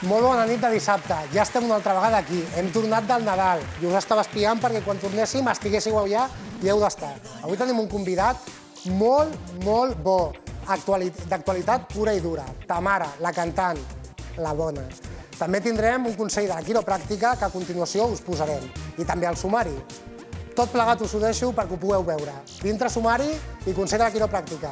Molt bona nit de dissabte. Ja estem una altra vegada aquí. Hem tornat del Nadal i us estava espiant perquè quan tornéssim estiguéssiu allà i heu d'estar. Avui tenim un convidat molt, molt bo, d'actualitat pura i dura. Tamara, la cantant, la bona. També tindrem un consell de la quiropràctica que a continuació us posarem. I també el sumari. Tot plegat us ho deixo perquè ho pugueu veure. Dintre sumari i consell de la quiropràctica.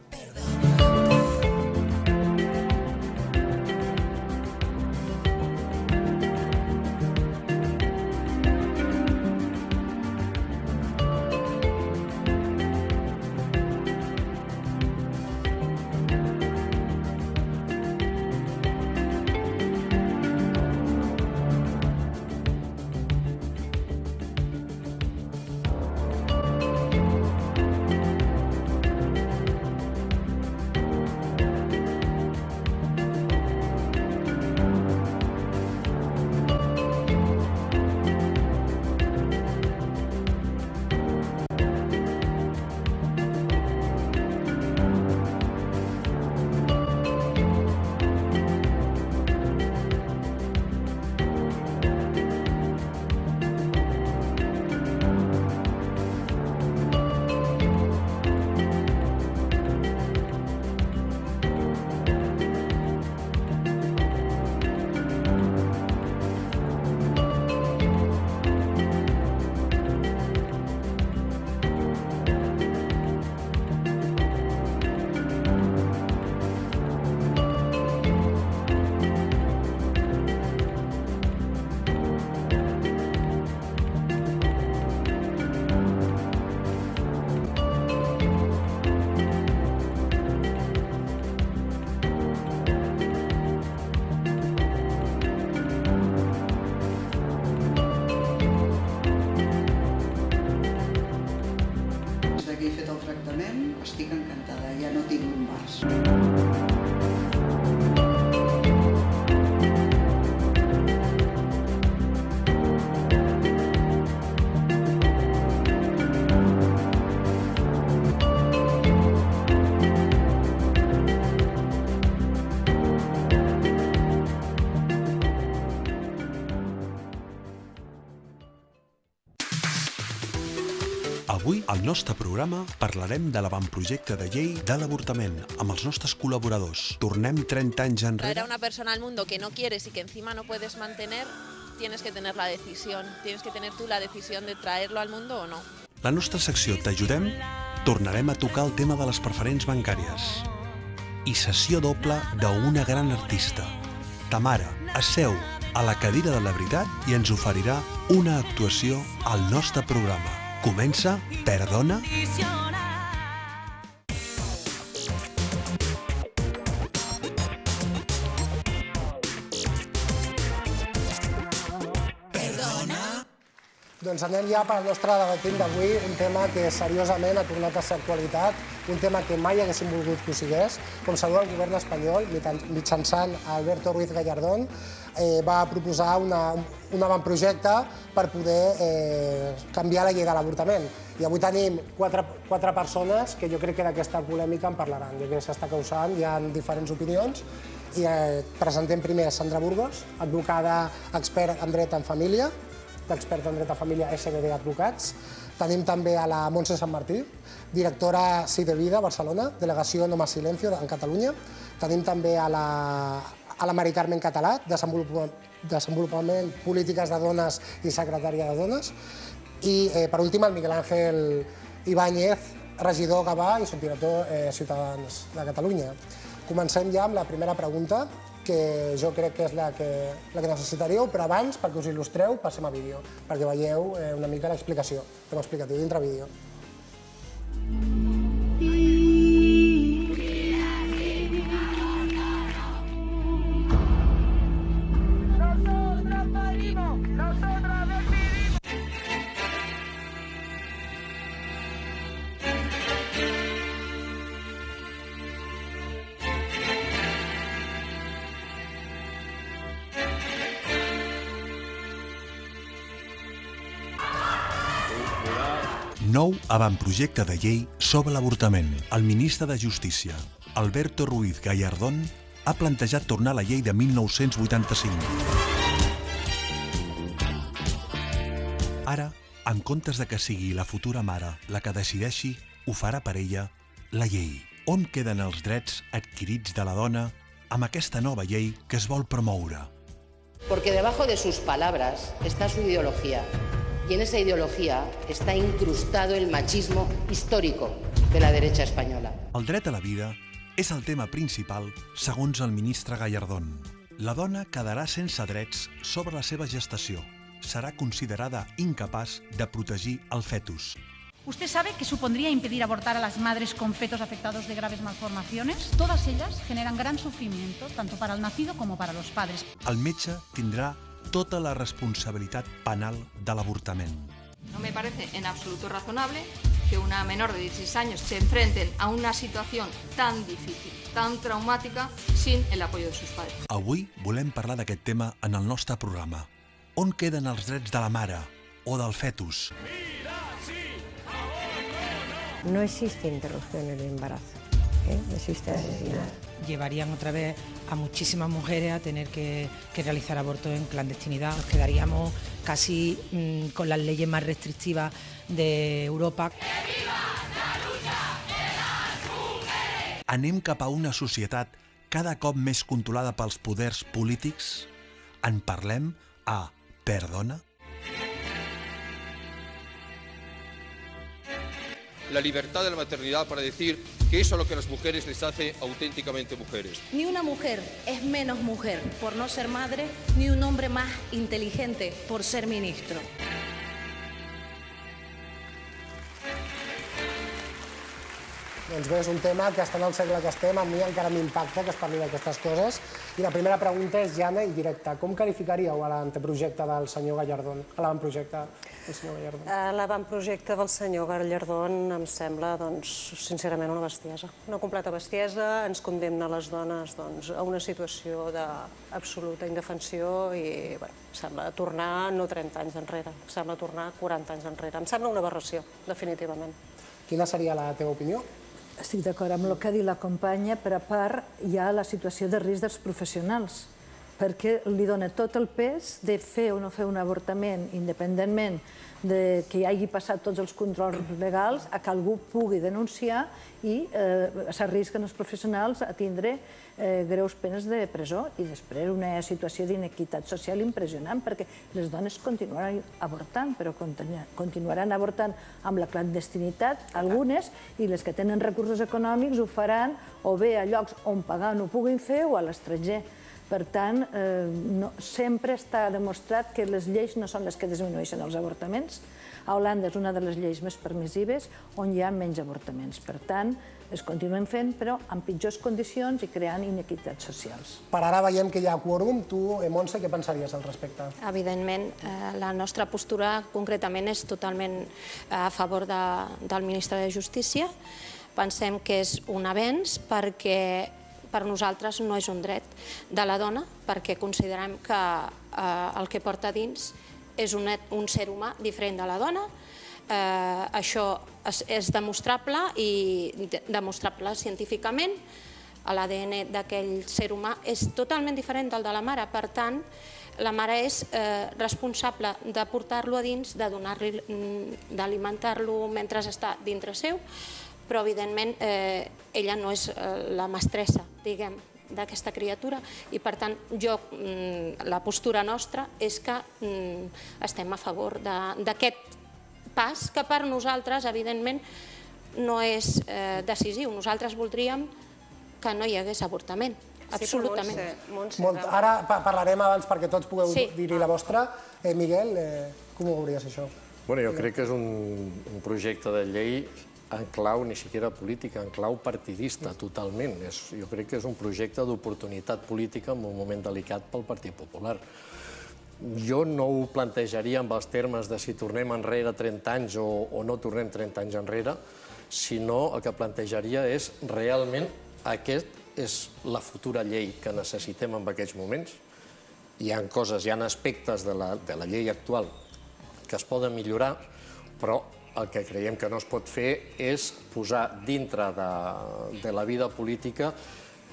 Estic encantada, ja no tinc lumbars. Avui, al nostre programa, parlarem de l'avantprojecte de llei de l'avortament amb els nostres col·laboradors. Tornem 30 anys enrere. Traer a una persona al mundo que no quieres y que encima no puedes mantener, tienes que tener la decisión. Tienes que tener tú la decisión de traerlo al mundo o no. La nostra secció T'ajudem tornarem a tocar el tema de les preferents bancàries. I sessió doble d'una gran artista. Tamara asseu a la cadira de la veritat i ens oferirà una actuació al nostre programa. Comença Perdona? Doncs anem ja pel nostre debatint d'avui, un tema que seriosament ha tornat a ser actualitat, un tema que mai haguéssim volgut que ho sigués. Com sabeu, el govern espanyol, mitjançant Alberto Ruiz Gallardón, va proposar un avantprojecte per poder canviar la llei de l'avortament. I avui tenim quatre persones que jo crec que d'aquesta polèmica en parlaran. Jo crec que s'està causant, hi ha diferents opinions. I presentem primer Sandra Burgos, advocada expert en dret en família, d'experta en dret a família SBD Advocats. Tenim també a la Montse Sant Martí, directora Sí de Vida, Barcelona, delegació No Más Silencio en Catalunya. Tenim també a la Mari Carmen Català, desenvolupament polítiques de dones i secretària de dones. I per últim el Miguel Ángel Ibáñez, regidor Gavà i subdirector Ciutadans de Catalunya. Comencem ja amb la primera pregunta, que jo crec que és la que necessitaríeu, però abans, perquè us il·lustreu, passem a vídeo, perquè veieu una mica l'explicació. Tema explicatiu dintre vídeo. Nou avantprojecte de llei sobre l'avortament. El ministre de Justícia, Alberto Ruiz Gallardón, ha plantejat tornar a la llei de 1985. Ara, en comptes de que sigui la futura mare la que decideixi, ho farà per ella la llei. On queden els drets adquirits de la dona amb aquesta nova llei que es vol promoure? Porque debajo de sus palabras está su ideología. Y en esa ideología está incrustado el machismo histórico de la derecha española. El dret a la vida és el tema principal, segons el ministre Gallardón. La dona quedarà sense drets sobre la seva gestació. Serà considerada incapaç de protegir el fetus. ¿Usted sabe qué supondría impedir abortar a las madres con fetos afectados de graves malformaciones? Todas ellas generan gran sufrimiento, tanto para el nacido como para los padres. El metge tindrà tota la responsabilitat penal de l'avortament. No me parece en absoluto razonable que una menor de 16 años se enfrenten a una situación tan difícil, tan traumática, sin el apoyo de sus padres. Avui volem parlar d'aquest tema en el nostre programa. On queden els drets de la mare o del fetus? No existe interrupción en el embarazo, existe asesinato. Llevarían otra vez a muchísimas mujeres a tener que realizar abortos en clandestinidad. Nos quedaríamos casi con las leyes más restrictivas de Europa. Anem cap a una societat cada cop més controlada pels poders polítics? En parlem a Perdona? La libertad de la maternidad para decir que eso es lo que a las mujeres les hace auténticamente mujeres. Ni una mujer es menos mujer por no ser madre, ni un hombre más inteligente por ser ministro. Doncs bé, és un tema que estant al segle que estem, a mi encara m'impacta que es parli d'aquestes coses. I la primera pregunta és llana i directa. Com qualificaríeu l'anteprojecte del senyor Gallardón? L'avantprojecte del senyor Gallardón? L'avantprojecte del senyor Gallardón em sembla, sincerament, una bestiesa. Una completa bestiesa. Ens condemna les dones a una situació d'absoluta indefensió i sembla tornar no 30 anys enrere, sembla tornar 40 anys enrere. Em sembla una aberració, definitivament. Quina seria la teva opinió? Estic d'acord amb el que ha dit la companya, però a part hi ha la situació de risc dels professionals, perquè li dona tot el pes de fer o no fer un avortament, independentment de que hi hagi passat tots els controls legals, a que algú pugui denunciar i s'arrisquen els professionals a tindre greus penes de presó i després una situació d'inequitat social impressionant, perquè les dones continuaran avortant, però continuaran avortant amb la clandestinitat, algunes, i les que tenen recursos econòmics ho faran o bé a llocs on pagar no ho puguin fer o a l'estranger. Per tant, sempre està demostrat que les lleis no són les que disminueixen els avortaments. A Holanda és una de les lleis més permissives on hi ha menys avortaments. Per tant, es continuen fent, però en pitjors condicions i creant inequitats socials. Per ara veiem que hi ha quòrum. Tu, Montse, què pensaries al respecte? Evidentment, la nostra postura concretament és totalment a favor del ministre de Justícia. Pensem que és un avenç perquè per nosaltres no és un dret de la dona, perquè considerem que el que porta dins és un ser humà diferent de la dona. Això és demostrable i demostrable científicament. L'ADN d'aquell ser humà és totalment diferent del de la mare. Per tant, la mare és responsable de portar-lo a dins, d'alimentar-lo mentre està dintre seu, però evidentment ella no és la mestressa, diguem, d'aquesta criatura i per tant la postura nostra és que estem a favor d'aquest pas que per nosaltres evidentment no és decisiu. Nosaltres voldríem que no hi hagués avortament, absolutament. Ara parlarem abans perquè tots pugueu dir-hi la vostra. Miguel, com ho veuries això? Jo crec que és un projecte de llei en clau ni siquiera política, en clau partidista, totalment. Jo crec que és un projecte d'oportunitat política en un moment delicat pel Partit Popular. Jo no ho plantejaria amb els termes de si tornem enrere 30 anys o no tornem 30 anys enrere, sinó el que plantejaria és realment aquest és la futura llei que necessitem en aquests moments. Hi ha coses, hi ha aspectes de la llei actual que es poden millorar, però el que creiem que no es pot fer és posar dintre de la vida política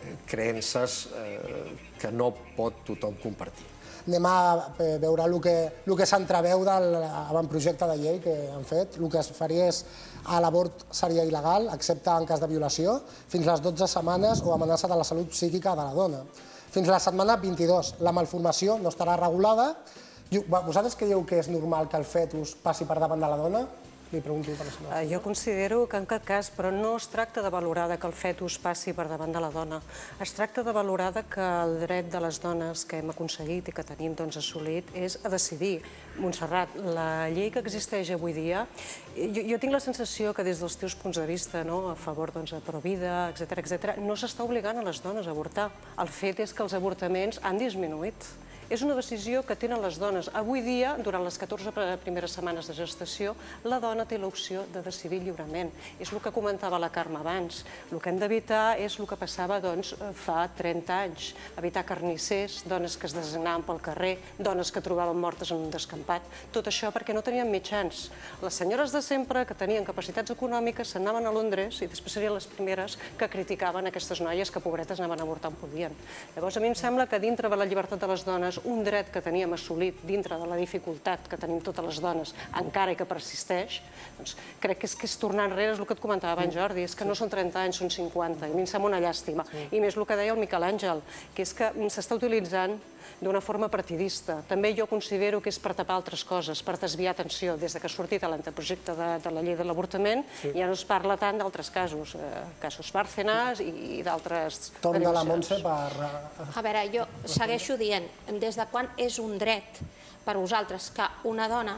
creences que no pot tothom compartir. Anem a veure el que s'entreveu de l'avantprojecte de llei que han fet. El que es faria és l'abort seria il·legal, excepte en cas de violació, fins les 12 setmanes o amenaça de la salut psíquica de la dona. Fins a la setmana 22, la malformació no estarà regulada. Vosaltres creieu que és normal que el fetus passi per davant de la dona? Li pregunto per la seva. Jo considero que en cap cas, però no es tracta de valorar que el fetus passi per davant de la dona. Es tracta de valorar que el dret de les dones que hem aconseguit i que tenim assolit és a decidir. Montserrat, la llei que existeix avui dia, jo tinc la sensació que des dels teus punts de vista, a favor de Provida, etc., no s'està obligant a les dones a avortar. El fet és que els avortaments han disminuït. És una decisió que tenen les dones. Avui dia, durant les 14 primeres setmanes de gestació, la dona té l'opció de decidir lliurement. És el que comentava la Carme abans. El que hem d'evitar és el que passava fa 30 anys. Evitar carnissers, dones que es designaven pel carrer, dones que trobaven mortes en un descampat. Tot això perquè no tenien mitjans. Les senyores de sempre, que tenien capacitats econòmiques, s'anaven a Londres i després serien les primeres que criticaven aquestes noies que, pobretes, anaven a avortar on podien. Llavors, a mi em sembla que dintre de la llibertat de les dones, un dret que teníem assolit dintre de la dificultat que tenim totes les dones, encara que persisteix, crec que és tornar enrere, és el que et comentava abans, Jordi, és que no són 30 anys, són 50, i a mi em sembla una llàstima. I més el que deia el Miquel Àngel, que és que s'està utilitzant d'una forma partidista. També jo considero que és per tapar altres coses, per desviar atenció. Des que ha sortit l'anteprojecte de la llei de l'avortament, ja no es parla tant d'altres casos, casos Bárcenas i d'altres... Torn de la Montse per... A veure, jo segueixo dient, des de quan és un dret per vosaltres que una dona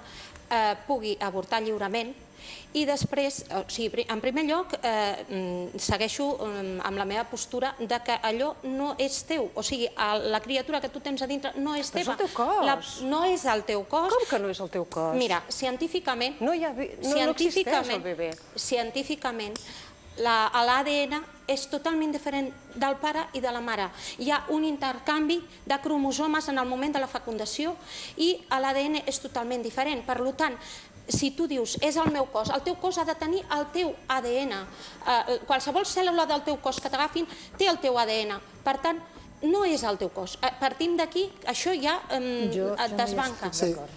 pugui avortar lliurement, i després, en primer lloc, segueixo amb la meva postura de que allò no és teu. O sigui, la criatura que tu tens a dintre no és teva. Però és el teu cos. No és el teu cos. Com que no és el teu cos? Mira, científicament... No existeix el bebè. Científicament, l'ADN és totalment diferent del pare i de la mare. Hi ha un intercanvi de cromosomes en el moment de la fecundació i l'ADN és totalment diferent. Per tant, si tu dius, és el meu cos, el teu cos ha de tenir el teu ADN. Qualsevol cèl·lula del teu cos que t'agafin té el teu ADN. Per tant, no és el teu cos. Partint d'aquí, això ja et desbanca.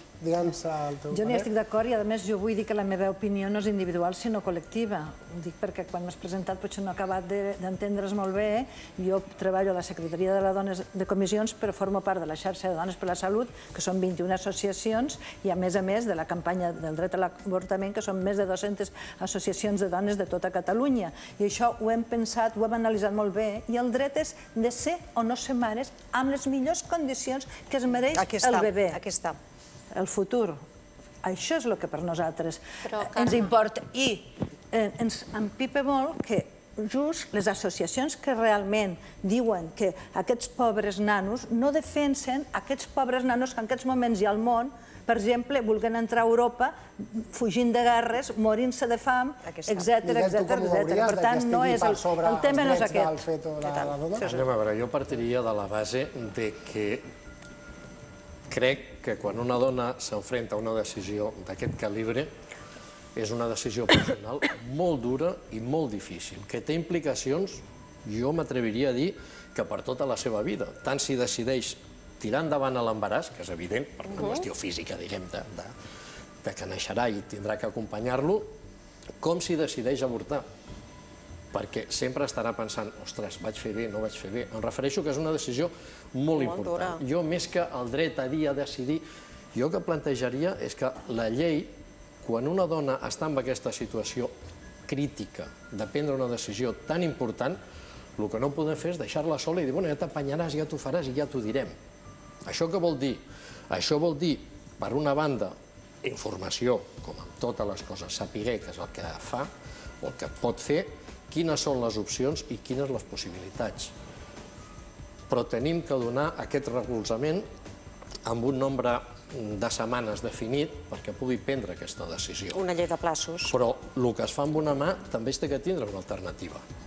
Jo n'hi estic d'acord i, a més, jo vull dir que la meva opinió no és individual, sinó col·lectiva. Ho dic perquè quan m'has presentat potser no he acabat d'entendre's molt bé. Jo treballo a la Secretaria de les Dones de Comissions, però formo part de la xarxa de Dones per la Salut, que són 21 associacions, i a més de la campanya del dret a l'avortament, que són més de 200 associacions de dones de tota Catalunya. I això ho hem pensat, ho hem analitzat molt bé, i el dret és de ser o no ser mares amb les millors condicions que es mereix el bebè. Aquí està. El futur. Això és el que per nosaltres ens importa. I ens empipa molt que just les associacions que realment diuen que aquests pobres nanos no defensen aquests pobres nanos que en aquests moments hi ha al món, per exemple, vulguin entrar a Europa fugint de guerres, morint-se de fam, etc. Per tant, el tema no és aquest. A veure, jo partiria de la base que crec que quan una dona s'enfrenta a una decisió d'aquest calibre és una decisió personal molt dura i molt difícil, que té implicacions, jo m'atreviria a dir, que per tota la seva vida. Tant si decideix tirar endavant l'embaràs, que és evident, per una qüestió física, diguem, que naixerà i tindrà que acompanyar-lo, com si decideix avortar. Perquè sempre estarà pensant, ostres, vaig fer bé, no vaig fer bé. Em refereixo que és una decisió molt important. Jo, més que el dret a dir, a decidir, jo que plantejaria és que la llei, quan una dona està en aquesta situació crítica de prendre una decisió tan important, el que no podem fer és deixar-la sola i dir, bueno, ja t'apanyaràs, ja t'ho faràs i ja t'ho direm. Això què vol dir? Això vol dir, per una banda, informació, com amb totes les coses, saber què és el que fa o el que pot fer, quines són les opcions i quines les possibilitats. Però tenim que donar aquest recolzament amb un nombre de setmanes definit perquè pugui prendre aquesta decisió. Una llei de plaços. Però el que es fa amb una mà també es té que tindre una alternativa.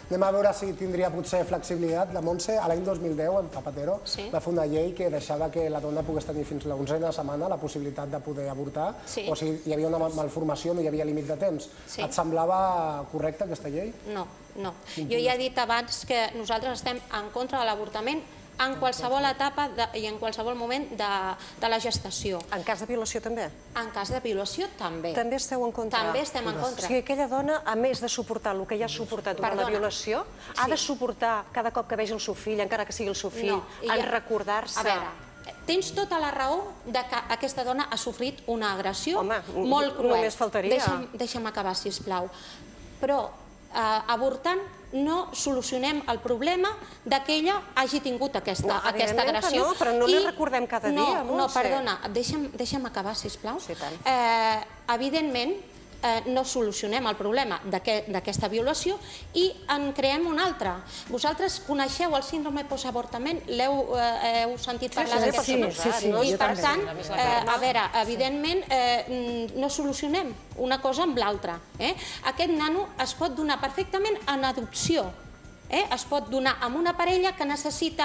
Anem a veure si tindria potser flexibilitat. La Montse, a l'any 2010, en Zapatero, va fer una llei que deixava que la dona pogués tenir fins la 11a setmana la possibilitat de poder avortar, o si hi havia una malformació no hi havia límit de temps. Et semblava correcta aquesta llei? No, no. Jo ja he dit abans que nosaltres estem en contra de l'avortament en qualsevol etapa i en qualsevol moment de la gestació. En cas de violació també? En cas de violació també. També esteu en contra? També estem en contra. O sigui, aquella dona, a més de suportar el que ja ha suportat durant la violació, ha de suportar cada cop que vegi el seu fill, encara que sigui el seu fill, en recordar-se... A veure, tens tota la raó que aquesta dona ha sofrit una agressió molt cruel. Només faltaria. Deixa'm acabar, sisplau. Però avortant no solucionem el problema que ella hagi tingut aquesta agressió. Evidentment que no, però no li recordem cada dia, Montse. No, perdona, deixa'm acabar, sisplau. Evidentment, no solucionem el problema d'aquesta violació i en creem un altre. Vosaltres coneixeu el síndrome postavortament? Heu sentit parlar d'aquest síndrome? I per tant, a veure, evidentment no solucionem una cosa amb l'altra. Aquest nano es pot donar perfectament en adopció. Es pot donar amb una parella que necessita,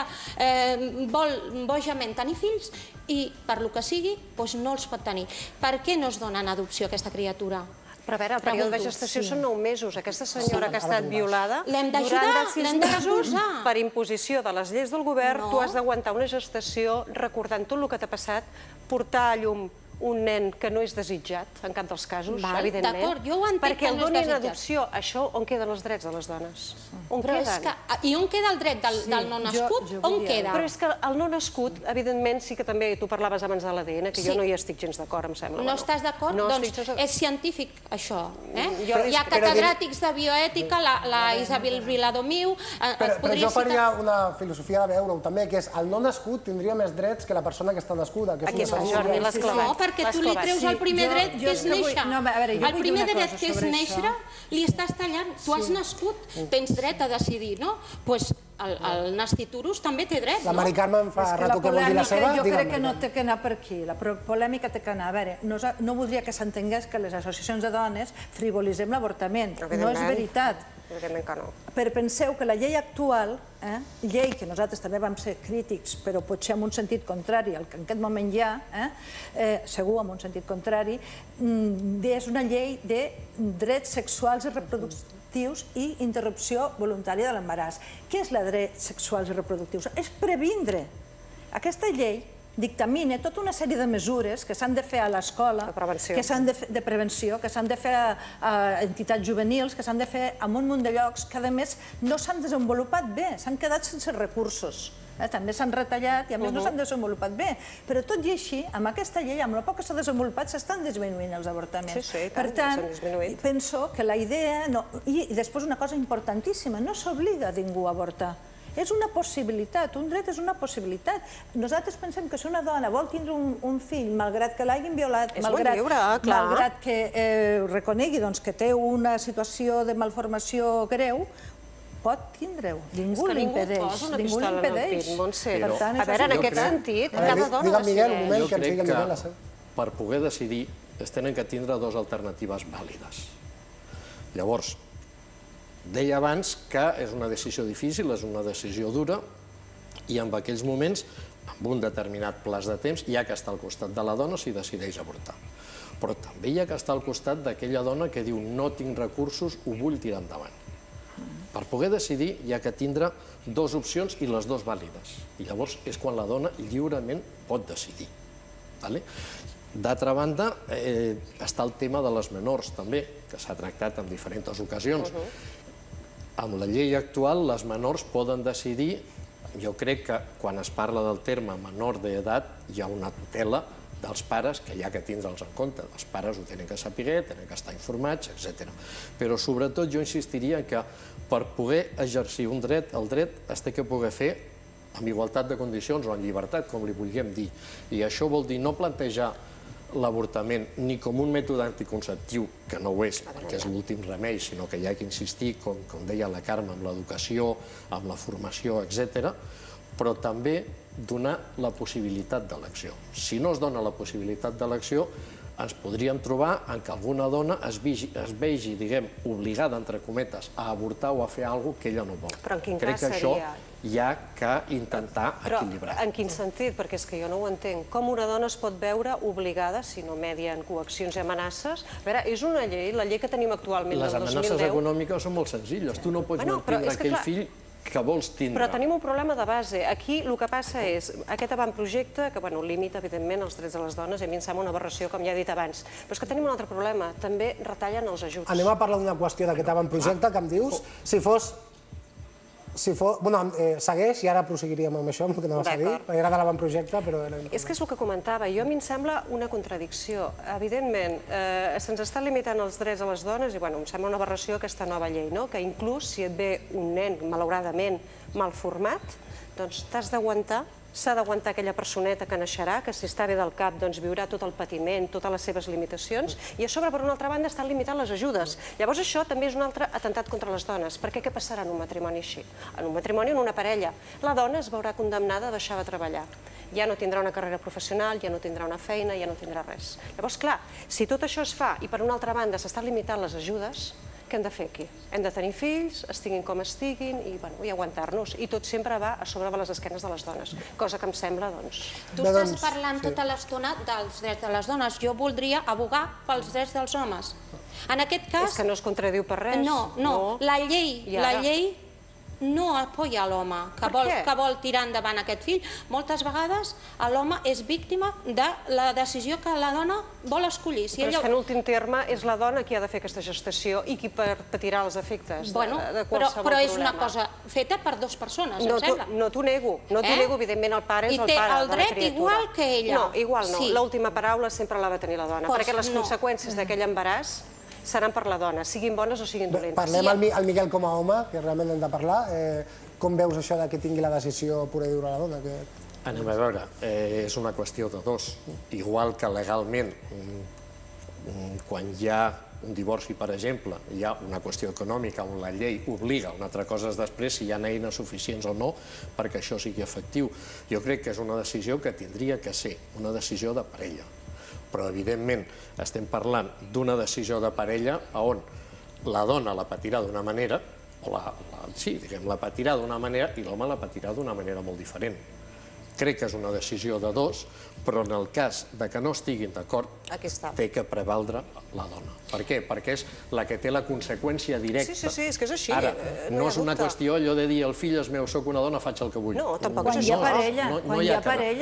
vol bojament tenir fills i per lo que sigui no els pot tenir. Per què no es dona en adopció aquesta criatura? Però a veure, el període de gestació són 9 mesos. Aquesta senyora que ha estat violada, l'hem durant d'ajudar, 6 mesos, per imposició de les lleis del govern, tu has d'aguantar una gestació recordant tot el que t'ha passat, portar a llum un nen que no és desitjat, en cap dels casos, evidentment. D'acord, jo ho entenc perquè que el no és doni en desitjat. adopció, això, on queden els drets de les dones? On queden? I on queda el dret del no nascut? On queda? Però és que el no nascut, evidentment, sí que també tu parlaves abans de l'ADN, que jo no hi estic gens d'acord, em sembla. No estàs d'acord? Doncs és científic, això. Hi ha catedràtics de bioètica, la Isabel Viladomiu... Però jo faria una filosofia de veure-ho també, que és el no nascut tindria més drets que la persona que està nascuda. Aquí està, Jordi, l'has clavat. Perquè tu li treus el primer dret que és néixer. El primer dret que és néixer li estàs tallant. Tu has nascut, tens dret a decidir, no? Doncs el nasciturus també té dret, no? La Mari Carme em fa rato que vol dir la seva. Jo crec que no té que anar per aquí. La polèmica té que anar. A veure, no voldria que s'entengués que les associacions de dones frivolitzem l'avortament. No és veritat. Evidentment que no. Però penseu que la llei actual, llei que nosaltres també vam ser crítics, però potser en un sentit contrari al que en aquest moment hi ha, segur en un sentit contrari, és una llei de drets sexuals i reproductius i interrupció voluntària de l'embaràs. Què és la drets sexuals i reproductius? És previndre. Aquesta llei dictamina tota una sèrie de mesures que s'han de fer a l'escola, de prevenció, que s'han de fer a entitats juvenils, que s'han de fer en un munt de llocs que, a més, no s'han desenvolupat bé, s'han quedat sense recursos. També s'han retallat i, a més, no s'han desenvolupat bé. Però, tot i així, amb aquesta llei, amb el poc que s'ha desenvolupat, s'estan disminuint els avortaments. Per tant, penso que la idea... I després una cosa importantíssima, no s'obliga a ningú a avortar. És una possibilitat, un dret és una possibilitat. Nosaltres pensem que si una dona vol tindre un fill, malgrat que l'hagin violat, malgrat que reconegui que té una situació de malformació greu, pot tindre-ho. Ningú l'impedeix. Ningú l'impedeix. A veure, en aquest sentit, cada dona decideix. Jo crec que per poder decidir es tenen que tindre dues alternatives vàlides. Llavors, deia abans que és una decisió difícil, és una decisió dura, i en aquells moments, amb un determinat plaç de temps, hi ha que estar al costat de la dona si decideix avortar. Però també hi ha que estar al costat d'aquella dona que diu no tinc recursos, ho vull tirar endavant. Per poder decidir hi ha que tindre dues opcions i les dues vàlides. I llavors és quan la dona lliurement pot decidir. D'altra banda, està el tema de les menors també, que s'ha tractat en diferents ocasions. Amb la llei actual, les menors poden decidir, jo crec que quan es parla del terme menor d'edat, hi ha una tutela dels pares que hi ha que tindre'ls en compte. Els pares ho tenen que saber, tenen que estar informats, etc. Però sobretot jo insistiria que per poder exercir un dret, el dret es té que poder fer amb igualtat de condicions o en llibertat, com li vulguem dir. I això vol dir no plantejar l'avortament ni com un mètode anticonceptiu, que no ho és, perquè és l'últim remei, sinó que hi ha que insistir, com deia la Carme, amb l'educació, amb la formació, etc., però també donar la possibilitat d'elecció. Si no es dona la possibilitat d'elecció, ens podríem trobar en què alguna dona es vegi, diguem, obligada, entre cometes, a avortar o a fer alguna cosa que ella no vol. Però en quin cas seria? Crec que això hi ha que intentar equilibrar. Però en quin sentit? Perquè és que jo no ho entenc. Com una dona es pot veure obligada, si no medien coaccions i amenaces? A veure, és una llei, la llei que tenim actualment del 2010... Les amenaces econòmiques són molt senzilles. Tu no pots mantindre aquell fill que vols tindre. Però tenim un problema de base. Aquí el que passa és aquest avantprojecte, que limita, evidentment, els drets de les dones, i a mi em sembla una aberració, com ja he dit abans. Però és que tenim un altre problema. També retallen els ajuts. Anem a parlar d'una qüestió d'aquest avantprojecte que em dius. Si fos... Bueno, segueix i ara prosseguiríem amb això, amb el que anaves a dir. Era de l'avantprojecte, però... És que és el que comentava. Jo a mi em sembla una contradicció. Evidentment, se'ns està limitant els drets a les dones i em sembla una aberració aquesta nova llei, que inclús si et ve un nen, malauradament, mal format, doncs t'has d'aguantar, s'ha d'aguantar aquella personeta que naixerà, que si està bé del cap doncs viurà tot el patiment, totes les seves limitacions, i a sobre, per una altra banda, estan limitant les ajudes. Llavors això també és un altre atemptat contra les dones, perquè què passarà en un matrimoni així? En un matrimoni, en una parella, la dona es veurà condemnada a deixar de treballar. Ja no tindrà una carrera professional, ja no tindrà una feina, ja no tindrà res. Llavors, clar, si tot això es fa i per una altra banda s'estan limitant les ajudes, què hem de fer aquí? Hem de tenir fills, estiguin com estiguin i aguantar-nos. I tot sempre va a sobre de les esquenes de les dones, cosa que em sembla, doncs... Tu estàs parlant tota l'estona dels drets de les dones. Jo voldria abogar pels drets dels homes. En aquest cas... És que no es contradiu per res. No. La llei no apoya a l'home que vol tirar endavant aquest fill. Moltes vegades l'home és víctima de la decisió que la dona vol escollir. Però és que en últim terme és la dona qui ha de fer aquesta gestació i qui patirà els efectes de qualsevol problema. Però és una cosa feta per dues persones, em sembla. No t'ho nego, evidentment el pare és el pare de la criatura. I té el dret igual que ella. No, igual no. L'última paraula sempre la va tenir la dona, perquè les conseqüències d'aquell embaràs seran per la dona, siguin bones o siguin dolentes. Parlem al Miquel com a home, que realment hem de parlar. Com veus això que tingui la decisió pura i dura la dona? Anem a veure, és una qüestió de dos. Igual que legalment, quan hi ha un divorci, per exemple, hi ha una qüestió econòmica on la llei obliga, una altra cosa és després si hi ha eines suficients o no perquè això sigui efectiu. Jo crec que és una decisió que tindria que ser una decisió de parella. Però, evidentment, estem parlant d'una decisió de parella on la dona la patirà d'una manera, la patirà d'una manera i l'home la patirà d'una manera molt diferent. Crec que és una decisió de dos, però en el cas que no estiguin d'acord, té que prevaldre la dona. Per què? Perquè és la que té la conseqüència directa. Sí, és que és així. Ara, no és una qüestió allò de dir el fill és meu, soc una dona, faig el que vull. No, tampoc és això. Quan hi ha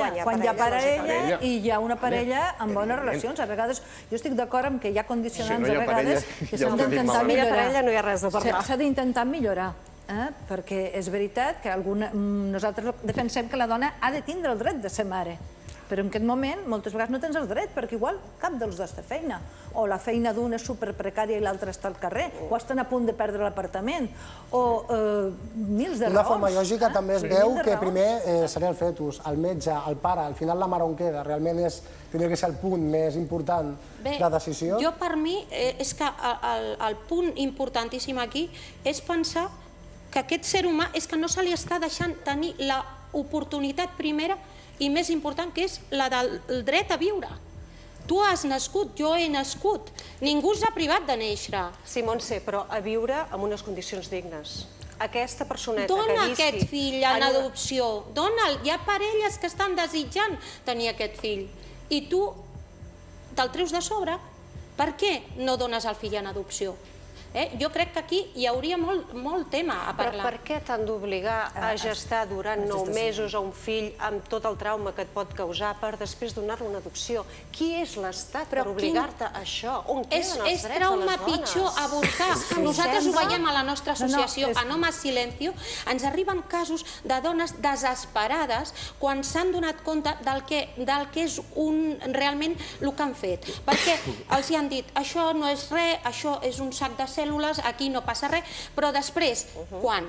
parella i hi ha una parella amb bones relacions. A vegades, jo estic d'acord amb que hi ha condicionants a vegades que s'han d'intentar millorar. No hi ha res de parlar. S'ha d'intentar millorar. Perquè és veritat que nosaltres defensem que la dona ha de tindre el dret de ser mare, però en aquest moment moltes vegades no tens el dret perquè igual cap dels dos té feina, o la feina d'una és superprecària i l'altra està al carrer, o estan a punt de perdre l'apartament, o mils de raons. D'una forma lògica també es veu que primer seria el fetus, el metge, el pare, al final la mare on queda, realment tindria que ser el punt més important de decisió. Jo per mi és que el punt importantíssim aquí és pensar que aquest ser humà és que no se li està deixant tenir l'oportunitat primera i més important, que és la del dret a viure. Tu has nascut, jo he nascut. Ningú s'ha privat de néixer. Sí, Montse, però a viure amb unes condicions dignes. Aquesta personeta que visqui... Dona aquest fill en adopció. Dona'l. Hi ha parelles que estan desitjant tenir aquest fill. I tu te'l treus de sobre. Per què no dones el fill en adopció? Jo crec que aquí hi hauria molt tema a parlar. Però per què t'han d'obligar a gestar durant 9 mesos a un fill amb tot el trauma que et pot causar per després donar-lo una adopció? Qui és l'Estat per obligar-te a això? On queden els drets de les dones? És trauma pitjor avortar. Nosaltres ho veiem a la nostra associació, a No Más Silencio. Ens arriben casos de dones desesperades quan s'han donat compte del que és realment el que han fet. Perquè els han dit, això no és res, això és un sac de cèl·lules, aquí no passa res, però després, quan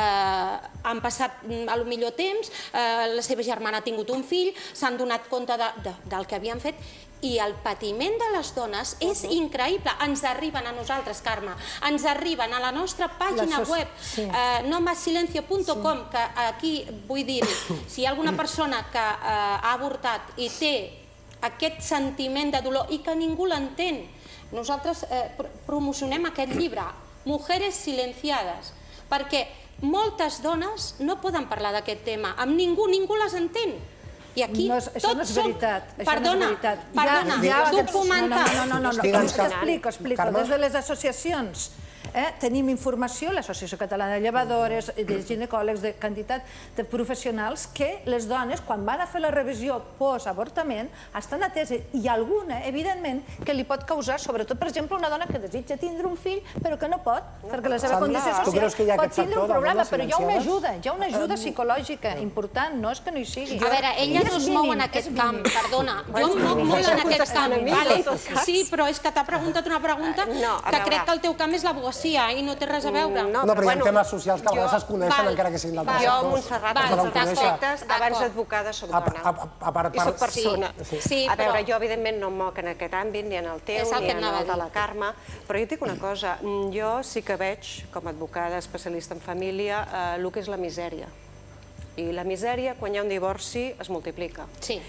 han passat potser temps, la seva germana ha tingut un fill, s'han donat compte del que havien fet, i el patiment de les dones és increïble. Ens arriben a nosaltres, Carme, ens arriben a la nostra pàgina web, nomasilencio.com, que aquí vull dir, si hi ha alguna persona que ha avortat i té aquest sentiment de dolor i que ningú l'entén. Nosaltres promocionem aquest llibre, Mujeres silenciades, perquè moltes dones no poden parlar d'aquest tema, amb ningú les entén. I aquí això no és veritat. Perdona, documentat. No, explico. Des de les associacions tenim informació, l'Associació Catalana de Llevadores, de ginecòlegs, de quantitat de professionals, que les dones, quan van a fer la revisió post-avortament, estan ateses. I alguna, evidentment, que li pot causar, sobretot, per exemple, una dona que desitja tindre un fill, però que no pot, perquè la seva condició social pot tindre un problema, però hi ha una ajuda psicològica important, no és que no hi sigui. A veure, elles no es mouen en aquest camp, perdona, jo em moc molt en aquest camp. Sí, però és que t'ha preguntat una pregunta que crec que el teu camp és l'advocacia i no té res a veure. No, però hi ha temes socials que a vegades es coneixen encara que siguin d'altres sectors. Jo, Montserrat, en els aspectes, abans d'advocada soc dona i soc persona. A veure, jo evidentment no em moc en aquest àmbit, ni en el teu, ni en el de la Carme, però jo et dic una cosa, jo sí que veig, com a advocada especialista en família, el que és la misèria. I la misèria, quan hi ha un divorci, es multiplica.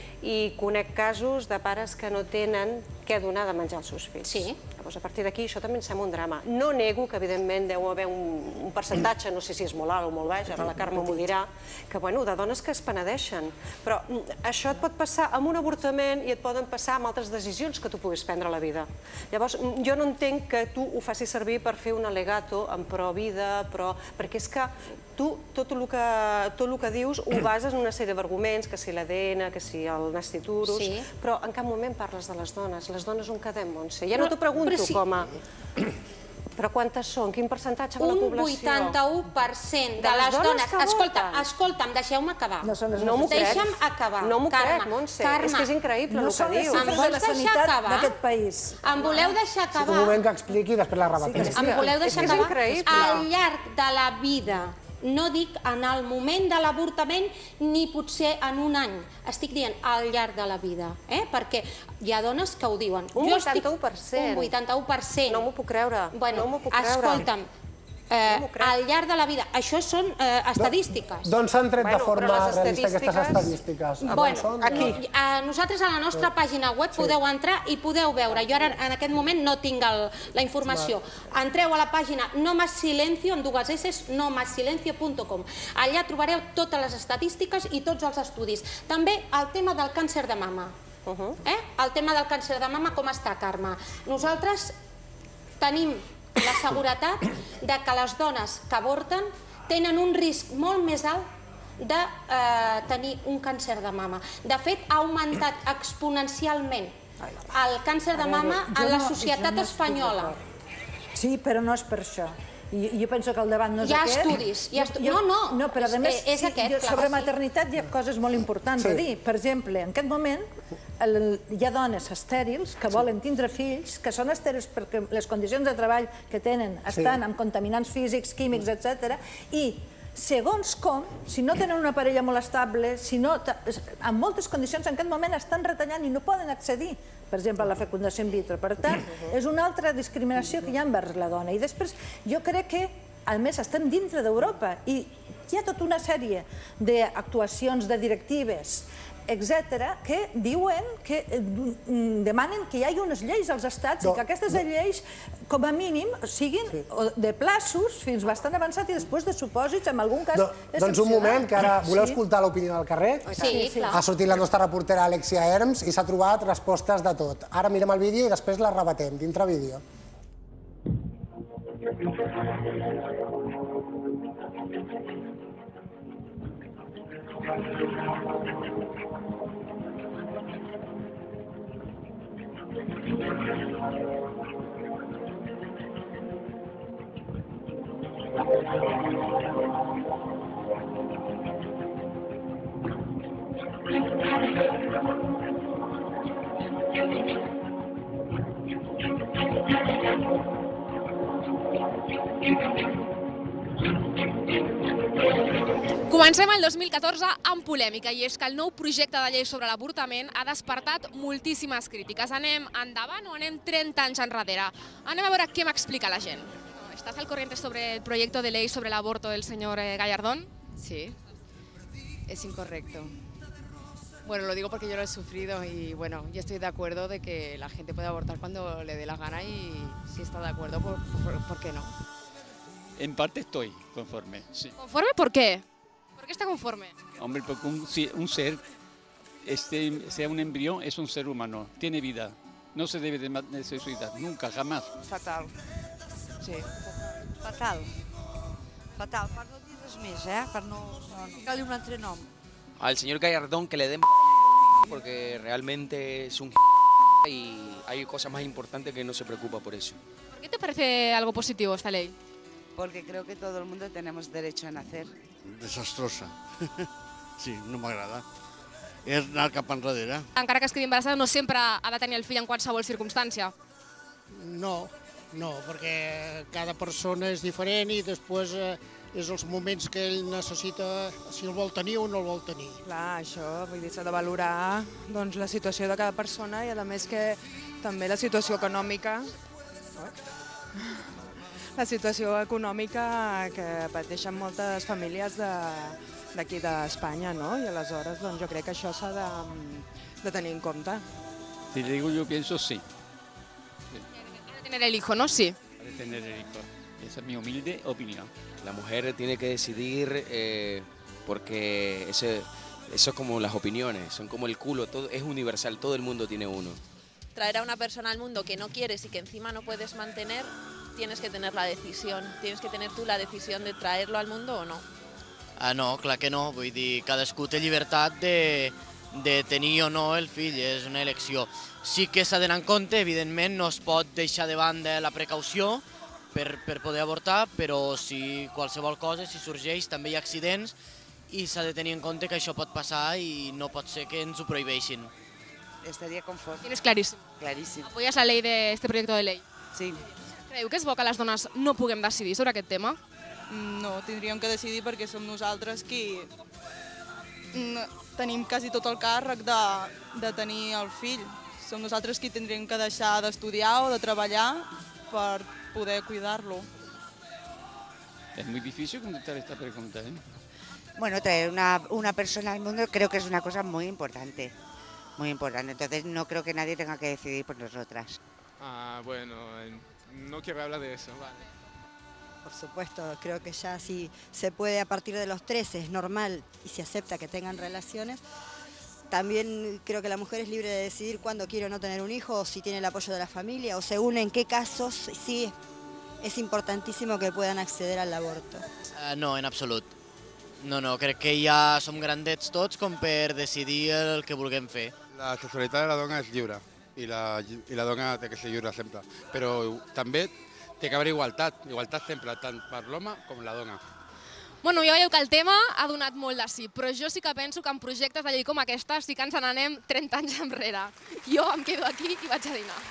I conec casos de pares que no tenen què donar de menjar als seus fills. Llavors, a partir d'aquí, això també em sembla un drama. No nego que, evidentment, deu haver un percentatge, no sé si és molt alt o molt baix, ara la Carme m'ho dirà, que, bueno, de dones que es penedeixen. Però això et pot passar amb un avortament i et poden passar amb altres decisions que tu puguis prendre a la vida. Llavors, jo no entenc que tu ho facis servir per fer un al·legato en pro-vida, perquè és que tu tot el que dius ho bases en una sèrie d'arguments, que si l'ADN, que si el nasciturus, però en cap moment parles de les dones. Les dones on quedem, Montse? Ja no t'ho pregunto com a... Però quantes són? Quin percentatge de la població? Un 81% de les dones... Escolta'm, deixeu-me acabar. No m'ho crec. Deixa'm acabar. No m'ho crec, Montse. És que és increïble el que dius. No són les xifres de la sanitat d'aquest país. Em voleu deixar acabar? Un moment que expliqui i després la rebatem. Em voleu deixar acabar? Al llarg de la vida, no dic en el moment de l'avortament ni potser en un any, estic dient al llarg de la vida, perquè hi ha dones que ho diuen. Un 81%. Un 81%. No m'ho puc creure. Bueno, escolta'm, al llarg de la vida. Això són estadístiques. D'on s'han tret de forma realista aquestes estadístiques? Nosaltres a la nostra pàgina web podeu entrar i podeu veure. Jo ara en aquest moment no tinc la informació. Entreu a la pàgina nomassilencio, amb dues S, nomassilencio.com. Allà trobareu totes les estadístiques i tots els estudis. També el tema del càncer de mama. El tema del càncer de mama, com està, Carme? Nosaltres tenim la seguretat que les dones que avorten tenen un risc molt més alt de tenir un càncer de mama. De fet, ha augmentat exponencialment el càncer de mama en la societat espanyola. Sí, però no és per això. Jo penso que el debat no és aquest. Hi ha estudis. No, però a més, sobre maternitat hi ha coses molt importants a dir. Per exemple, en aquest moment hi ha dones estèrils que volen tindre fills, que són estèrils perquè les condicions de treball que tenen estan amb contaminants físics, químics, etc. I segons com, si no tenen una parella molt estable, en moltes condicions en aquest moment estan retallant i no poden accedir, per exemple, a la fecundació in vitro. Per tant, és una altra discriminació que hi ha envers la dona. I després, jo crec que, a més, estem dintre d'Europa i hi ha tota una sèrie d'actuacions, de directives, etc., que diuen, que demanen que hi hagi unes lleis als estats i que aquestes lleis, com a mínim, siguin de plaços fins bastant avançats i després de supòsits, en algun cas excepcional. Doncs un moment, que ara voleu escoltar l'opinió del carrer? Sí, clar. Ha sortit la nostra reportera Alexia Herms i s'ha trobat respostes de tot. Ara mirem el vídeo i després la rebatem, dintre vídeo. Comencem el 2014 amb polèmica, i és que el nou projecte de llei sobre l'avortament ha despertat moltíssimes crítiques. Anem endavant o anem 30 anys enrere? Anem a veure què m'explica la gent. ¿Estás al corriente sobre el proyecto de ley sobre el aborto del señor Gallardón? Sí, es incorrecto. Bueno, lo digo porque yo lo he sufrido y bueno, yo estoy de acuerdo de que la gente puede abortar cuando le dé la gana y si está de acuerdo, ¿por qué no? En parte estoy conforme, sí. ¿Conforme por qué? ¿Por qué está conforme? Hombre, porque un ser, sea un embrión, es un ser humano, tiene vida. No se debe de suicidar, nunca, jamás. Fatal. Sí. Fatal. Fatal. Per no dir res més, per no cal-li un altre nom. Al señor Gallardón que le den porque realmente es un y hay cosas más importantes que no se preocupa por eso. ¿Por qué te parece algo positivo esta ley? Porque creo que todo el mundo tenemos derecho a nacer. Desastrosa. Sí, no m'agrada. És anar cap enrere. Encara que es quedi embarassada, no sempre ha de tenir el fill en qualsevol circumstància. No, perquè cada persona és diferent i després és els moments que ell necessita, si el vol tenir o no el vol tenir. Clar, això, vull dir, s'ha de valorar la situació de cada persona i a més que també la situació econòmica que pateixen moltes famílies d'aquí d'Espanya, no? I aleshores jo crec que això s'ha de tenir en compte. Si le digo yo pienso sí. Para tener el hijo, ¿no? Sí. Para tener el hijo. Esa es mi humilde opinión. La mujer tiene que decidir porque eso es como las opiniones, son como el culo, todo es universal, todo el mundo tiene uno. Traer a una persona al mundo que no quieres y que encima no puedes mantener, tienes que tener la decisión. Tienes que tener tú la decisión de traerlo al mundo o no. No, clar que no. Vull dir, cadascú té llibertat de tenir o no el fill, és una elecció. Sí que s'ha d'anar en compte, evidentment, no es pot deixar de banda la precaució per poder avortar, però si qualsevol cosa, si sorgeix, també hi ha accidents i s'ha de tenir en compte que això pot passar i no pot ser que ens ho prohibeixin. Estaria conforme. Tienes clarísimo. Claríssim. ¿Apoyas la ley de este proyecto de ley? Sí. Creieu que és bo que les dones no puguem decidir sobre aquest tema? No, tindríem que decidir perquè som nosaltres qui tenim quasi tot el càrrec de tenir el fill. Som nosaltres qui tindríem que deixar d'estudiar o de treballar per poder cuidar-lo. Es muy difícil contestar esta pregunta, ¿eh? Bueno, traer una persona al mundo creo que es una cosa muy importante, entonces no creo que nadie tenga que decidir por nosotras. Bueno, no quiero hablar de eso, vale. Por supuesto, creo que ya si se puede a partir de los 13 es normal y se acepta que tengan relaciones. También creo que la mujer es libre de decidir cuándo quiere o no tener un hijo, o si tiene el apoyo de la familia, o según en qué casos, sí, es importantísimo que puedan acceder al aborto. No, en absolut. No, crec que ja som grandets tots com per decidir el que vulguem fer. La sexualitat de la dona és lliure i la dona té que ser lliure sempre, però també té que haver igualtat sempre, tant per l'home com la dona. Bueno, ja veieu que el tema ha donat molt de sí, però jo sí que penso que en projectes de llei com aquesta sí que ens n'anem 30 anys enrere. Jo em quedo aquí i vaig a dinar.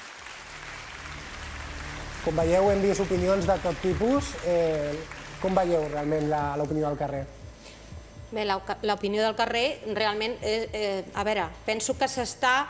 Com veieu, hem vist opinions de tot tipus. Com veieu realment l'opinió del carrer? Bé, l'opinió del carrer realment, a veure, penso que s'està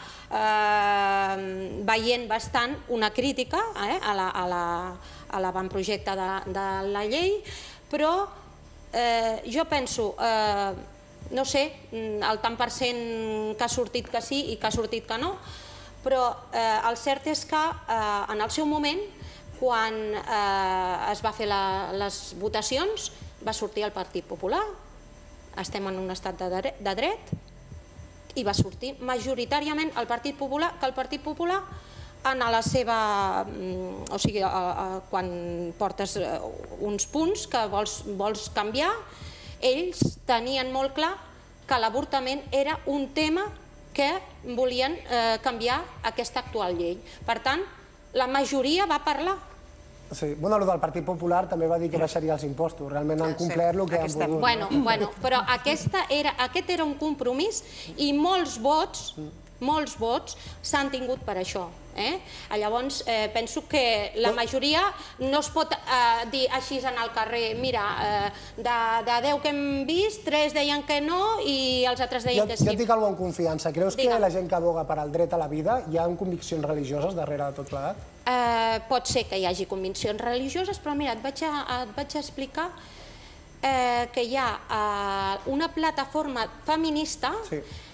veient bastant una crítica a l'avantprojecte de la llei, però jo penso, no sé, el tant per cent que ha sortit que sí i que ha sortit que no, però el cert és que en el seu moment, quan es va fer les votacions, va sortir el Partit Popular, estem en un estat de dret, i va sortir majoritàriament el Partit Popular, que el Partit Popular en la seva... O sigui, quan portes uns punts que vols canviar, ells tenien molt clar que l'avortament era un tema que volien canviar aquesta actual llei. Per tant, la majoria va parlar. Sí, bueno, el del Partit Popular també va dir que baixaria els impostos. Realment han complert el que han volgut. Bueno, però aquest era un compromís i molts vots s'han tingut per això. Llavors, penso que la majoria no es pot dir així en el carrer, mira, de 10 que hem vist, 3 deien que no i els altres deien que sí. Jo et dic alguna amb confiança. Creus que la gent que aboga per al dret a la vida hi ha conviccions religioses darrere de tot plegat? Pot ser que hi hagi conviccions religioses, però mira, et vaig explicar que hi ha una plataforma feminista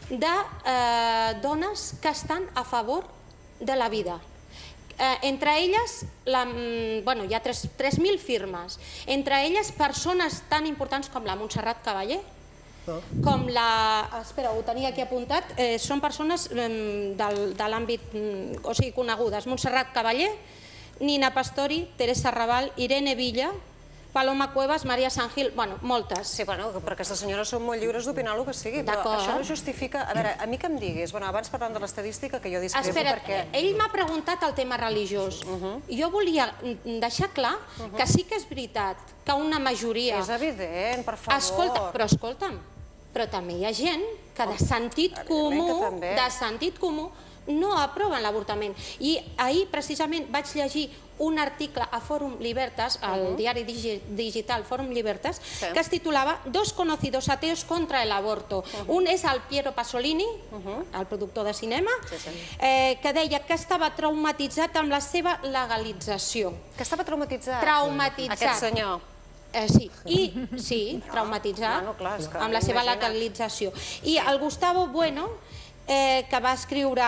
de dones que estan a favor de la vida. Entre elles, hi ha 3.000 firmes, entre elles persones tan importants com la Montserrat Caballé, com la... Espera, ho tenia aquí apuntat. Són persones de l'àmbit, o sigui, conegudes. Montserrat Caballé, Nina Pastori, Teresa Raval, Irene Villa, Paloma Cuevas, Maria Sangil, bueno, moltes. Sí, bueno, però aquestes senyores són molt lliures d'opinar el que sigui, però això no justifica... A veure, a mi que em diguis, abans parlant de l'estadística, que jo discrepo perquè... Espera, ell m'ha preguntat el tema religiós. Jo volia deixar clar que sí que és veritat que una majoria... És evident, per favor. Però escolta'm, però també hi ha gent que de sentit comú no aproven l'avortament. I ahir, precisament, vaig llegir un article a Fórum Libertas, al diari digital Fórum Libertas, que es titulava Dos conocidos ateos contra el aborto. Un és el Piero Pasolini, el productor de cinema, que deia que estava traumatitzat amb la seva legalització. Que estava traumatitzat? Traumatitzat. Aquest senyor. Sí, traumatitzat amb la seva legalització. I el Gustavo Bueno, que va escriure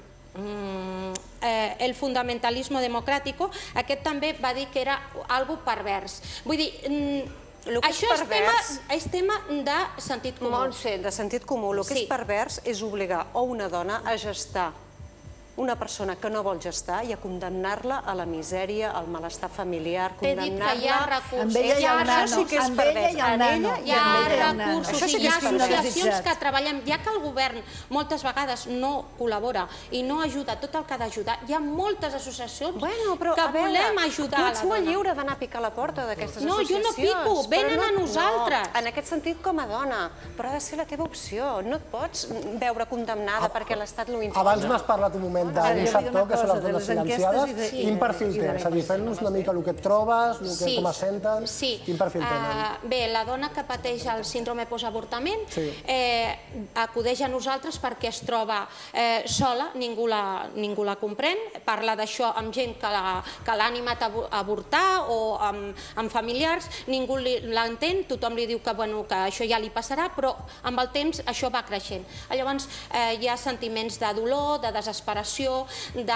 El fundamentalismo democrático, aquest també va dir que era algo pervers. Vull dir, això és tema de sentit comú. Montse, de sentit comú. El que és pervers és obligar a una dona a gestar una persona que no vol gestar i a condemnar-la a la misèria, al malestar familiar, condemnar-la... Hi ha recursos. Això sí que és pervers. Hi ha recursos, hi ha associacions que treballen. Ja que el govern moltes vegades no col·labora i no ajuda tot el que ha d'ajudar, hi ha moltes associacions que volem ajudar a la dona. Tu ets molt lliure d'anar a picar la porta d'aquestes associacions. No, jo no pico, venen a nosaltres. En aquest sentit, com a dona, però ha de ser la teva opció. No et pots veure condemnada perquè l'Estat no ho imposa. Abans m'has parlat un moment d'un sector que són les dones silenciades. Quin perfil té? És a dir, fem-nos una mica el que et trobes, com es senten, quin perfil tenen? Bé, la dona que pateix el síndrome postavortament acudeix a nosaltres perquè es troba sola, ningú la comprèn, parla d'això amb gent que l'ha animat a avortar o amb familiars, ningú l'entén, tothom li diu que això ja li passarà, però amb el temps això va creixent. Llavors hi ha sentiments de dolor, de desesperació,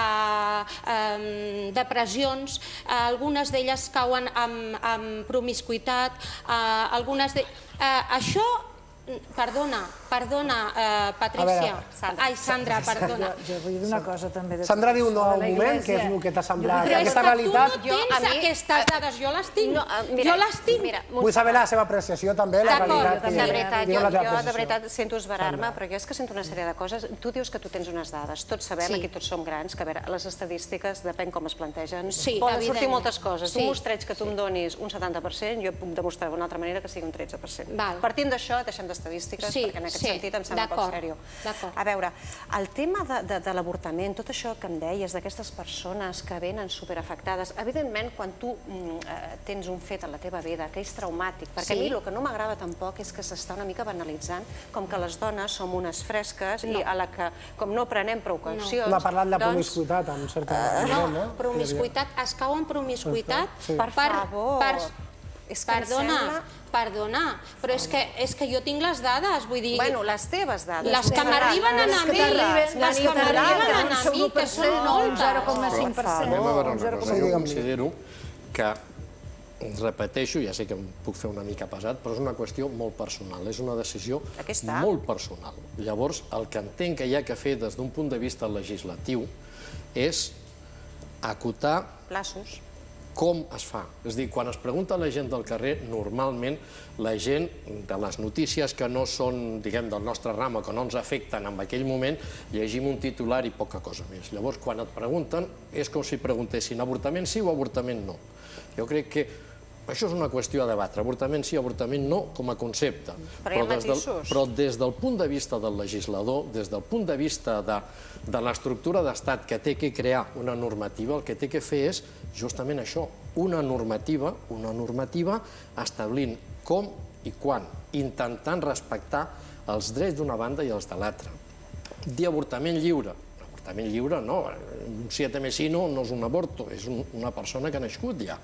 de depressions, algunes d'elles cauen amb promiscuïtat, algunes d'elles... Això, perdona, Patricia. Ai, Sandra, perdona. Jo vull dir una cosa també. Sandra diu no a un moment, què és el que t'ha semblat? Aquesta realitat... Però és que tu no tens aquestes dades, jo les tinc. Jo les tinc. Vull saber la seva apreciació també, la realitat. Jo de veritat sento esverar-me, però jo és que sento una sèrie de coses. Tu dius que tu tens unes dades. Tots sabem, aquí tots som grans, que a veure, les estadístiques, depèn com es plantegen, poden sortir moltes coses. Un mostreig que tu em donis un 70%, jo puc demostrar d'una altra manera que sigui un 13%. Partint d'això, deixem d'estadístiques, perquè en aquest sentit em sembla poc seriós. A veure, el tema de l'avortament, tot això que em deies, d'aquestes persones que venen superafectades, evidentment, quan tu tens un fet a la teva vida que és traumàtic, perquè a mi el que no m'agrada tampoc és que s'està una mica banalitzant com que les dones som unes fresques i a la que, com no prenem precaucions... No ha parlat de promiscuitat, en certa manera, no? Promiscuitat, es cau en promiscuitat per favor. Perdona, però és que jo tinc les dades, vull dir... Bueno, les teves dades. Les que m'arriben a mi, que són moltes. Jo considero que, repeteixo, ja sé que em puc fer una mica pesat, però és una qüestió molt personal, és una decisió molt personal. Llavors, el que entenc que hi ha que fer des d'un punt de vista legislatiu és acotar com es fa. És a dir, quan es pregunta a la gent del carrer, normalment la gent de les notícies que no són, diguem, del nostre ram o que no ens afecten en aquell moment, llegim un titular i poca cosa més. Llavors, quan et pregunten, és com si preguntessin avortament sí o avortament no. Jo crec que això és una qüestió a debatre. Avortament sí, avortament no, com a concepte. Però des del punt de vista del legislador, des del punt de vista de l'estructura d'estat que té que crear una normativa, el que té que fer és justament això, una normativa establint com i quan, intentant respectar els drets d'una banda i els de l'altra. Dir avortament lliure. Avortament lliure no, un 7 més 1 no és un aborto, és una persona que ha nascut ja.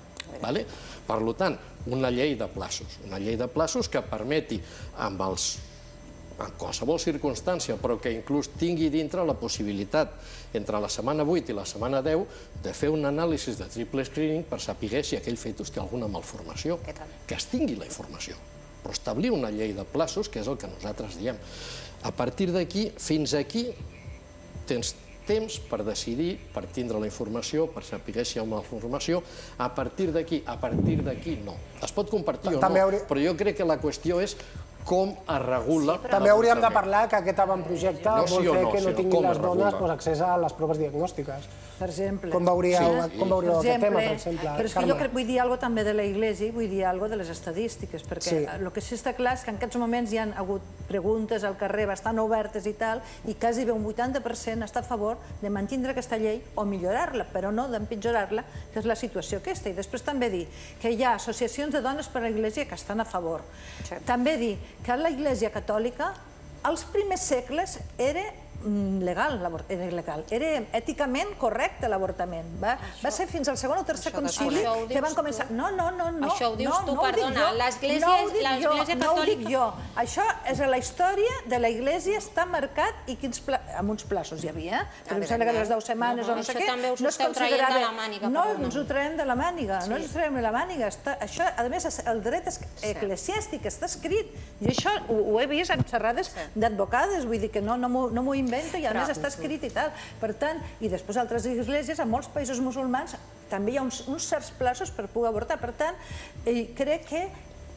Per tant, una llei de plaços que permeti amb els en qualsevol circumstància, però que inclús tingui dintre la possibilitat, entre la setmana 8 i la setmana 10, de fer un anàlisi de triple screening per saber si aquell fetus té alguna malformació, que es tingui la informació. Però establir una llei de plaços, que és el que nosaltres diem. A partir d'aquí, fins aquí, tens temps per decidir, per tindre la informació, per saber si hi ha una malformació. A partir d'aquí, no. Es pot compartir o no, però jo crec que la qüestió és com es regula... També hauríem de parlar que aquest avantprojecte vol fer que no tinguin les dones accés a les proves diagnòstiques. Per exemple. Com veuríeu aquest tema, per exemple? Però és que jo vull dir alguna cosa també de la Iglesia i vull dir alguna cosa de les estadístiques, perquè el que sí està clar és que en aquests moments hi ha hagut preguntes al carrer bastant obertes i tal, i quasi un 80% està a favor de mantindre aquesta llei o millorar-la, però no d'empitjorar-la, que és la situació aquesta. I després també dir que hi ha associacions de dones per a l'Iglésia que estan a favor. També dir que la Iglésia Catòlica, als primers segles, era legal, era èticament correcte l'avortament. Va ser fins al segon o tercer concili que van començar... No, això ho dius tu, perdona, l'Església Catòlica... No ho dic jo, això és a la història de la Iglésia, està marcat i amb uns plaços hi havia, però em sembla que les 10 setmanes o no sé què, no es considerava... No ens ho traiem de la màniga, no ens ho traiem de la màniga. Això, a més, el dret eclesiàstic està escrit, i això ho he vist en xerrades d'advocades, vull dir que no m'ho invento, i a més està escrit i tal. Per tant, i després altres esglésies, en molts països musulmans, també hi ha uns certs plaços per poder avortar. Per tant, crec que,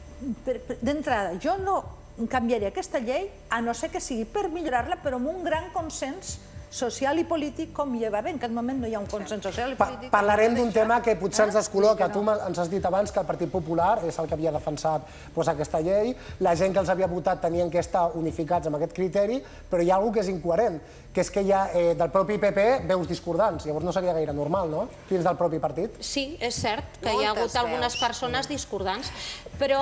d'entrada, jo no canviaria aquesta llei, a no ser que sigui per millorar-la, però amb un gran consens social i polític, com hi va haver. En aquest moment no hi ha un consens social i polític. Parlarem d'un tema que potser ens descol·loca. Tu ens has dit abans que el Partit Popular és el que havia defensat aquesta llei. La gent que els havia votat tenien que estar unificats amb aquest criteri, però hi ha alguna cosa que és incoherent, que és que hi ha del propi PP veus discordants. Llavors no seria gaire normal, no? Dins del propi partit. Sí, és cert que hi ha hagut algunes persones discordants, però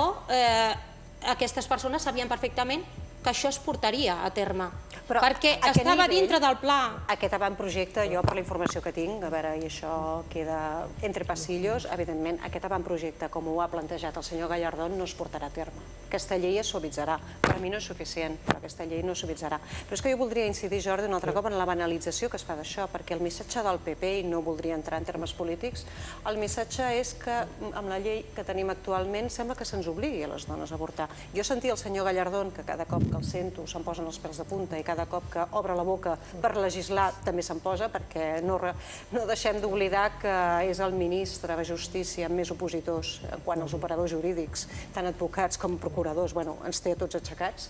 aquestes persones sabien perfectament que això es portaria a terme, perquè estava dintre del pla. Aquest avantprojecte, jo per la informació que tinc, a veure, i això queda entre passillos, evidentment, aquest avantprojecte, com ho ha plantejat el senyor Gallardón, no es portarà a terme. Aquesta llei es suavitzarà. Per a mi no és suficient, però aquesta llei no es suavitzarà. Però és que jo voldria incidir, Jordi, un altre cop en la banalització que es fa d'això, perquè el missatge del PP, i no voldria entrar en termes polítics, el missatge és que amb la llei que tenim actualment sembla que se'ns obligui a les dones a avortar. Jo sentia el senyor Gallardón, que cada cop que el sento se'm posen els pèls de punta i cada cop que obre la boca per legislar també se'm posa, perquè no deixem d'oblidar que és el ministre de Justícia amb més opositors quant als operadors jurídics, tant advocats com procuradors, ens té a tots aixecats.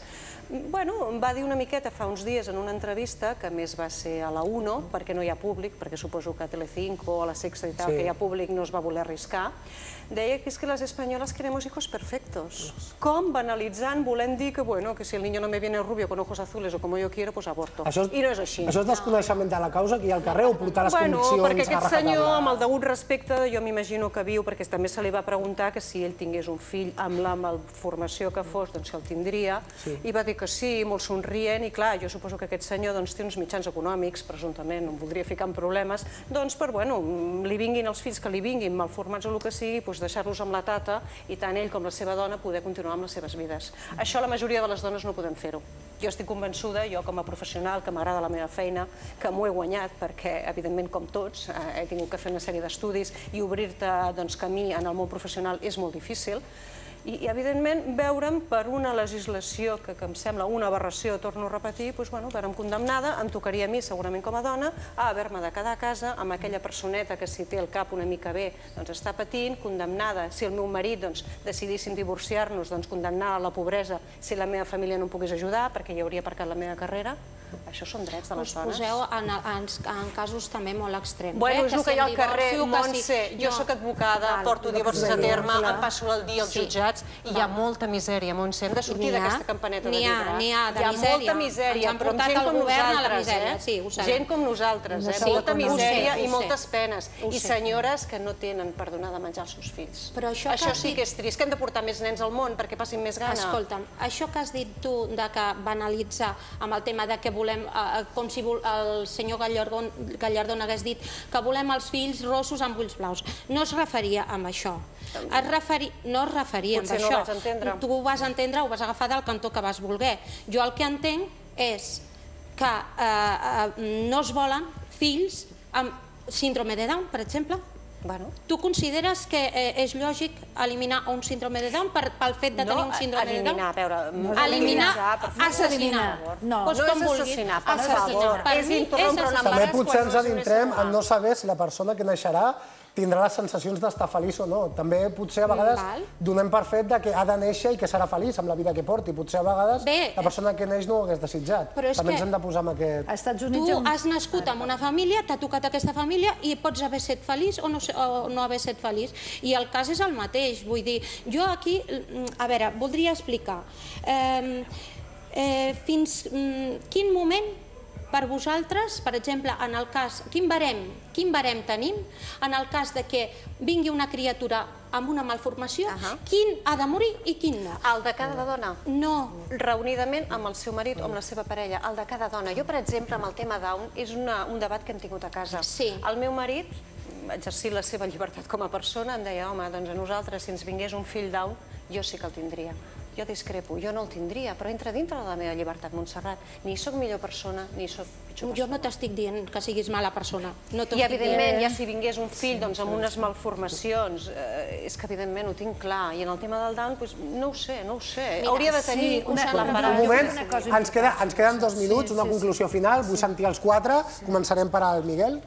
Em va dir una miqueta fa uns dies en una entrevista, que a més va ser a la 1, perquè no hi ha públic, perquè suposo que a Telecinco o a la Sexta i tal, que hi ha públic, no es va voler arriscar, deia que és que les espanyoles queremos hijos perfectos. Com banalitzant, volem dir que si el niño no me viene rubio con ojos azules o como yo quiero, pues aborto. I no és així. Això és desconeixement de la causa que hi ha al carrer o portar les conviccions a perquè aquest senyor, amb el degut respecte, jo m'imagino que viu, perquè també se li va preguntar que si ell tingués un fill amb la malformació que fos, doncs si el tindria, i va dir que sí, molt somrient, i clar, jo suposo que aquest senyor té uns mitjans econòmics, presumptament, no em voldria ficar en problemes, doncs per, li vinguin els fills que li vinguin, malformats o el que sigui, deixar-los amb la tata i tant ell com la seva dona poder continuar amb les seves vides. Això la majoria de les dones no podem fer-ho. Jo estic convençuda, jo com a professional, que m'agrada la meva feina, que m'ho he guanyat perquè, evidentment, com tots, he tingut que fer una sèrie d'estudis i obrir-te camí en el món professional és molt difícil. I, evidentment, veure'm per una legislació que em sembla una aberració, torno a repetir, veure'm condemnada, em tocaria a mi, segurament com a dona, a haver-me de quedar a casa amb aquella personeta que si té el cap una mica bé està patint, condemnada, si el meu marit decidíssim divorciar-nos, condemnada a la pobresa si la meva família no em pogués ajudar perquè hi hauria aparcat la meva carrera. Això són drets de les dones. Us poseu en casos també molt extrems. És el que hi ha al carrer, Montse. Jo soc advocada, porto divorcis a terme, em passo el dia als jutjats i hi ha molta misèria, Montse. Hem de sortir d'aquesta campaneta de vidre. N'hi ha, de misèria. Hi ha molta misèria, però gent com nosaltres. Gent com nosaltres, molta misèria i moltes penes. I senyores que no tenen per donar de menjar als seus fills. Això sí que és trist, que hem de portar més nens al món perquè passin més gana. Escolta'm, això que has dit tu de que banalitza amb el tema de que volem, com si el senyor Gallardón hagués dit que volem els fills rossos amb ulls blaus. No es referia a això. No es referia a Potser no ho això. vaig entendre. Tu ho vas entendre, ho vas agafar del cantó que vas voler. Jo el que entenc és que no es volen fills amb síndrome de Down, per exemple. Tu consideres que és lògic eliminar un síndrome de Down pel fet de tenir un síndrome de Down? No, eliminar, a veure... Eliminar, assassinar. No, no és assassinar, per favor. És interrompre un També potser ens adentrem en no saber si la persona que naixerà tindrà les sensacions d'estar feliç o no. També potser a vegades donem per fet que ha de néixer i que serà feliç amb la vida que porti. Potser a vegades la persona que neix no ho hagués desitjat. També ens hem de posar amb aquest... Tu has nascut en una família, t'ha tocat aquesta família i pots haver estat feliç o no haver estat feliç. I el cas és el mateix. Vull dir, jo aquí, a veure, voldria explicar fins quin moment per vosaltres, per exemple, en el cas, quin barem tenim en el cas de que vingui una criatura amb una malformació, quin ha de morir i quin no? El de cada dona? No. Reunidament amb el seu marit o amb la seva parella, el de cada dona. Jo, per exemple, amb el tema Down, és un debat que hem tingut a casa. El meu marit, exercir la seva llibertat com a persona, em deia, home, doncs a nosaltres, si ens vingués un fill Down, jo sí que el tindria. Jo discrepo, jo no el tindria, però entra dintre de la meva llibertat, Montserrat. Ni soc millor persona, ni soc pitjor persona. Jo no t'estic dient que siguis mala persona. I, evidentment, ja si vingués un fill amb unes malformacions, és que, evidentment, ho tinc clar. I en el tema del Down, no ho sé, no ho sé. Hauria de tenir un moment, ens queden 2 minuts, una conclusió final. Vull sentir els 4. Començarem per al Miguel.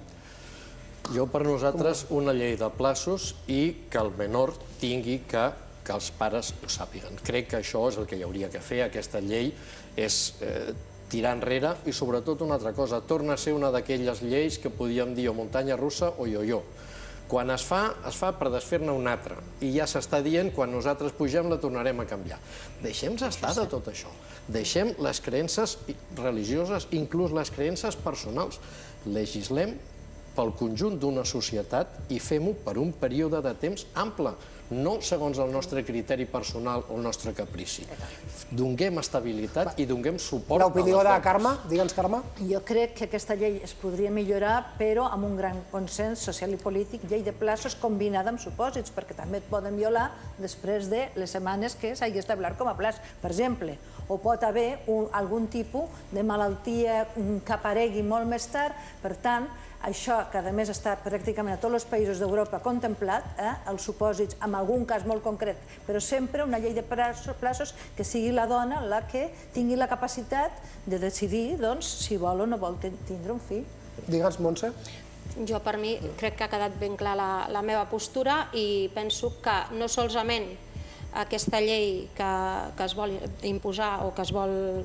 Jo, per nosaltres, una llei de plaços i que el menor tingui que els pares ho sàpiguen. Crec que això és el que hi hauria que fer. Aquesta llei és tirar enrere i, sobretot, una altra cosa, torna a ser una d'aquelles lleis que podíem dir o muntanya russa o yo-yo. Quan es fa per desfer-ne una altra. I ja s'està dient, quan nosaltres pugem la tornarem a canviar. Deixem-nos estar de tot això. Deixem les creences religioses, inclús les creences personals. Legislem pel conjunt d'una societat i fem-ho per un període de temps ample, no segons el nostre criteri personal o el nostre caprici. Donem estabilitat i donem suport a les dones. L'opinió de Carme, digue'ns, Carme. Jo crec que aquesta llei es podria millorar, però amb un gran consens social i polític, llei de plaços combinada amb supòsits, perquè també et poden violar després de les setmanes que s'hagi establert com a plaç. Per exemple, o pot haver algun tipus de malaltia que aparegui molt més tard, per tant, això, que a més està pràcticament a tots els països d'Europa contemplat, els supòsits, en algun cas molt concret, però sempre una llei de plaços que sigui la dona la que tingui la capacitat de decidir si vol o no vol tindre un fill. Digue'ns, Montse. Jo, per mi, crec que ha quedat ben clar la meva postura i penso que no solament aquesta llei que es vol imposar o que es vol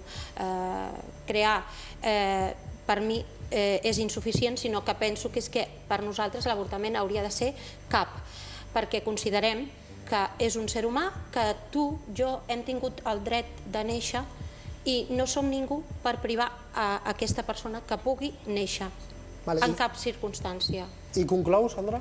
crear, per mi és insuficient, sinó que penso que és que per nosaltres l'avortament hauria de ser cap, perquè considerem que és un ser humà, que tu, jo, hem tingut el dret de néixer i no som ningú per privar a aquesta persona que pugui néixer en cap circumstància. I conclou, Sandra?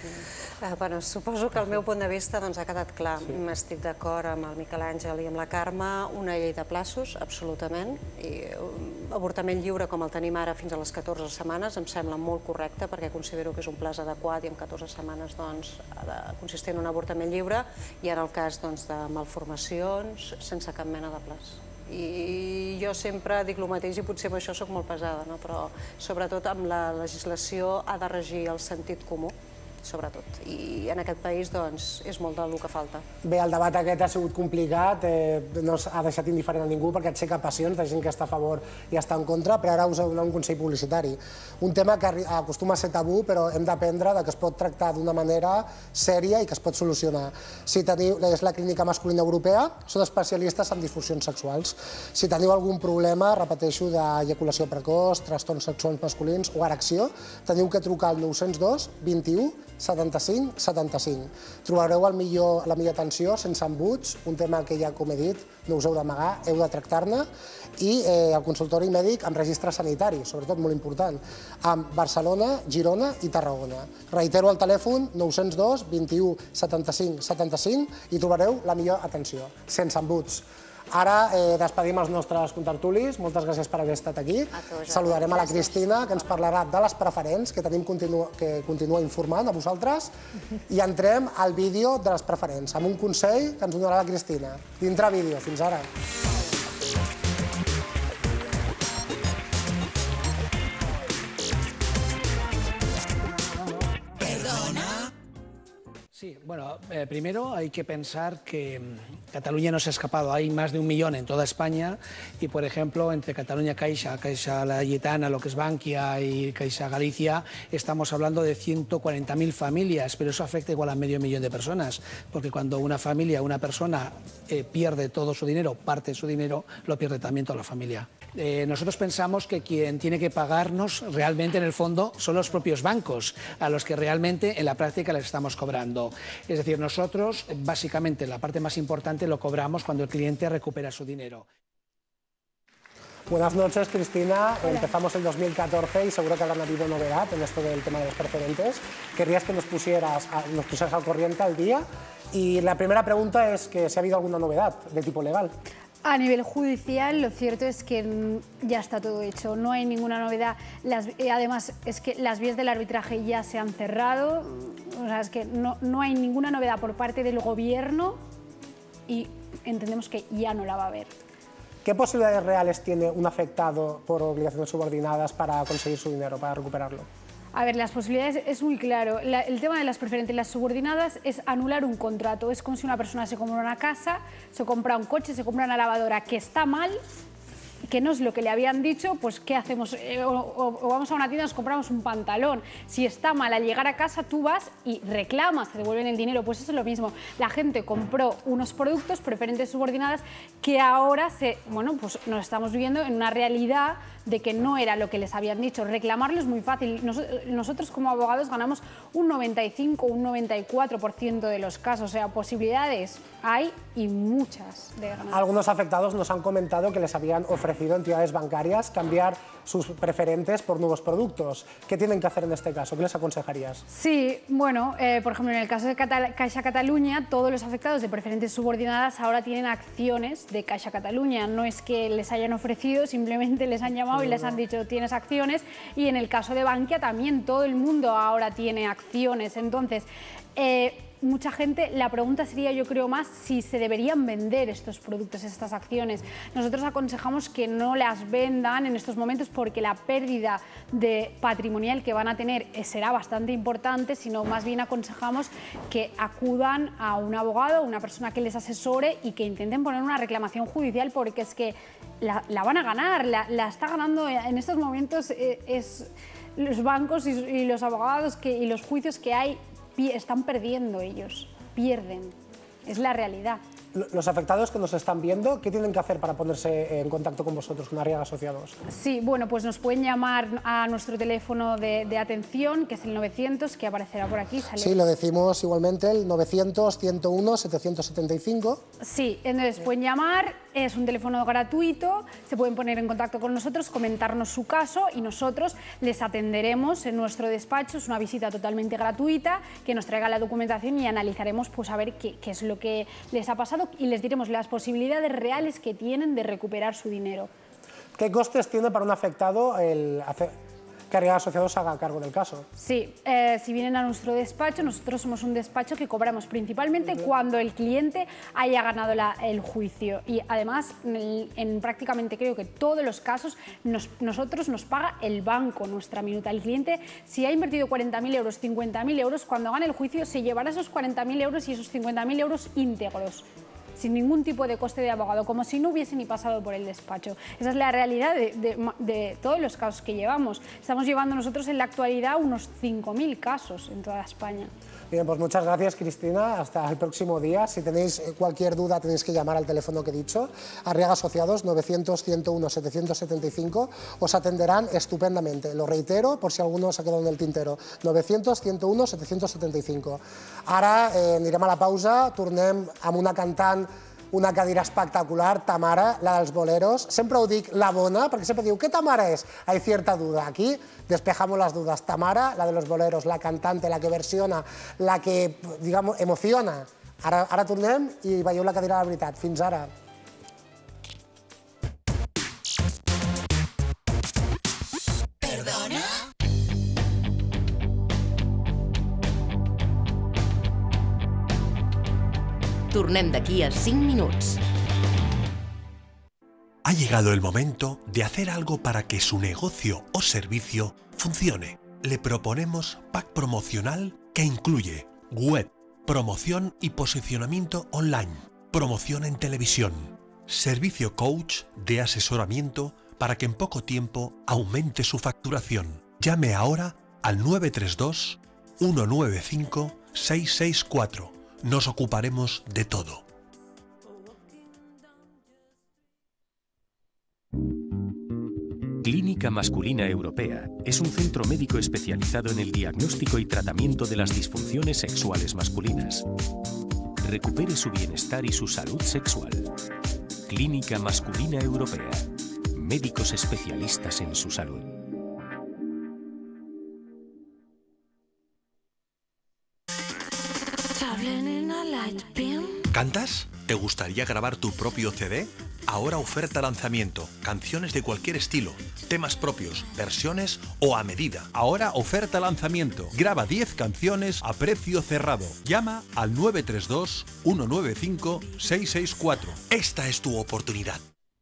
Suposo que el meu punt de vista ha quedat clar. Estic d'acord amb el Miquel Àngel i amb la Carme. Una llei de plaços, absolutament. Avortament lliure, com el tenim ara, fins a les 14 setmanes, em sembla molt correcte, perquè considero que és un plaç adequat i en 14 setmanes ha de consistir en un avortament lliure i en el cas de malformacions, sense cap mena de plaç. I jo sempre dic el mateix i potser amb això soc molt pesada, però sobretot amb la legislació ha de regir el sentit comú, sobretot. I en aquest país és molt del que falta. Bé, el debat aquest ha sigut complicat, no ha deixat indiferent a ningú perquè aixeca passions de gent que està a favor i està en contra, però ara us he de donar un consell publicitari. Un tema que acostuma a ser tabú, però hem d'aprendre que es pot tractar d'una manera sèria i que es pot solucionar. És la Clínica Masculina Europea, són especialistes en disfuncions sexuals. Si teniu algun problema, repeteixo, d'ejaculació precoç, trastorns sexuals masculins o erecció, teniu que trucar al 902 21 75 75. Trobareu la millor atenció, sense embuts, un tema que ja, com he dit, no us heu d'amagar, heu de tractar-ne, i el consultori mèdic amb registre sanitari, sobretot molt important, amb Barcelona, Girona i Tarragona. Reitero el telèfon 902 21 75 75 i trobareu la millor atenció, sense embuts. Ara despedim els nostres contertulis. Moltes gràcies per haver estat aquí. Saludarem a la Cristina, que ens parlarà de les preferents, que continua informant a vosaltres, i entrem al vídeo de les preferents, amb un consell que ens donarà la Cristina. Dintre vídeo. Fins ara. Sí, bueno, primero hay que pensar que Cataluña no se ha escapado. Hay más de 1 millón en toda España y, por ejemplo, entre Cataluña Caixa, Caixa Laietana, lo que es Bankia y Caixa Galicia, estamos hablando de 140.000 familias, pero eso afecta igual a medio millón de personas, porque cuando una familia, una persona pierde todo su dinero, parte de su dinero, lo pierde también toda la familia. Nosotros pensamos que quien tiene que pagarnos realmente en el fondo son los propios bancos, a los que realmente en la práctica les estamos cobrando. Es decir, nosotros básicamente la parte más importante lo cobramos cuando el cliente recupera su dinero. Buenas noches, Cristina. Hola. Empezamos el 2014 y seguro que habrán habido novedad en esto del tema de los preferentes. Querrías que nos pusieras al corriente al día. Y la primera pregunta es que si ha habido alguna novedad de tipo legal. A nivel judicial, lo cierto es que ya está todo hecho, no hay ninguna novedad. Además, es que las vías del arbitraje ya se han cerrado, o sea, es que no hay ninguna novedad por parte del Gobierno y entendemos que ya no la va a haber. ¿Qué posibilidades reales tiene un afectado por obligaciones subordinadas para conseguir su dinero, para recuperarlo? A ver, las posibilidades es muy claro. El tema de las preferentes y las subordinadas es anular un contrato. Es como si una persona se compra una casa, se compra un coche, se compra una lavadora que está mal, que no es lo que le habían dicho, pues ¿qué hacemos? O vamos a una tienda y nos compramos un pantalón. Si está mal, al llegar a casa tú vas y reclamas, te devuelven el dinero. Pues eso es lo mismo. La gente compró unos productos, preferentes subordinadas, que ahora pues nos estamos viviendo en una realidad de que no era lo que les habían dicho. Reclamarlo es muy fácil. Nosotros como abogados ganamos un 95, un 94% de los casos. O sea, posibilidades hay y muchas de ganar. Algunos afectados nos han comentado que les habían ofrecido entidades bancarias cambiar sus preferentes por nuevos productos. ¿Qué tienen que hacer en este caso? ¿Qué les aconsejarías? Sí, bueno, por ejemplo, en el caso de Caixa Catalunya, todos los afectados de preferentes subordinadas ahora tienen acciones de Caixa Catalunya. No es que les hayan ofrecido, simplemente les han llamado y les han dicho tienes acciones, y en el caso de Bankia también todo el mundo ahora tiene acciones. Entonces, mucha gente, la pregunta sería, yo creo, más si se deberían vender estos productos, estas acciones. Nosotros aconsejamos que no las vendan en estos momentos porque la pérdida patrimonial que van a tener será bastante importante, sino más bien aconsejamos que acudan a un abogado, una persona que les asesore y que intenten poner una reclamación judicial, porque es que la van a ganar, la está ganando en estos momentos los bancos y los abogados y los juicios que hay. Están perdiendo ellos, pierden, es la realidad. Los afectados que nos están viendo, ¿qué tienen que hacer para ponerse en contacto con vosotros, con Arriaga Asociados? Sí, bueno, pues nos pueden llamar a nuestro teléfono de atención, que es el 900, que aparecerá por aquí. Sí, lo decimos igualmente, el 900-101-775. Sí, entonces pueden llamar, es un teléfono gratuito, se pueden poner en contacto con nosotros, comentarnos su caso y nosotros les atenderemos en nuestro despacho. Es una visita totalmente gratuita, que nos traiga la documentación y analizaremos pues a ver qué es lo que les ha pasado y les diremos las posibilidades reales que tienen de recuperar su dinero. ¿Qué costes tiene para un afectado el que Arriaga Asociados haga cargo del caso? Sí, si vienen a nuestro despacho, nosotros somos un despacho que cobramos principalmente cuando el cliente haya ganado el juicio, y además en prácticamente creo que todos los casos nosotros nos paga el banco nuestra minuta. El cliente, si ha invertido 40.000 euros, 50.000 euros, cuando gane el juicio se llevará esos 40.000 euros y esos 50.000 euros íntegros, sin ningún tipo de coste de abogado, como si no hubiese ni pasado por el despacho. Esa es la realidad de todos los casos que llevamos. Estamos llevando nosotros en la actualidad unos 5.000 casos en toda España. Bien, pues muchas gracias, Cristina. Hasta el próximo día. Si tenéis cualquier duda, tenéis que llamar al teléfono que he dicho. Arriaga Asociados, 900-101-775. Os atenderán estupendamente. Lo reitero, por si alguno se ha quedado en el tintero. 900-101-775. Ara anirem a la pausa. Tornem amb una cantant, una cadira espectacular, Tamara, la dels boleros. Sempre ho dic, la bona, perquè sempre diu, ¿qué Tamara es? Hay cierta duda. Aquí despejamos las dudas. Tamara, la de los boleros, la cantante, la que versiona, la que, digamos, emociona. Ara tornem i veieu la cadira de la veritat. Fins ara. Tornem d'aquí a 5 minuts. Ha llegado el momento de hacer algo para que su negocio o servicio funcione. Le proponemos pack promocional que incluye web, promoción y posicionamiento online, promoción en televisión, servicio coach de asesoramiento para que en poco tiempo aumente su facturación. Llame ahora al 932 195 664. Nos ocuparemos de todo. Clínica Masculina Europea es un centro médico especializado en el diagnóstico y tratamiento de las disfunciones sexuales masculinas. Recupere su bienestar y su salud sexual. Clínica Masculina Europea. Médicos especialistas en su salud. ¿Cantas? ¿Te gustaría grabar tu propio CD? Ahora oferta lanzamiento, canciones de cualquier estilo, temas propios, versiones o a medida. Ahora oferta lanzamiento, graba 10 canciones a precio cerrado. Llama al 932 195 664. Esta es tu oportunidad.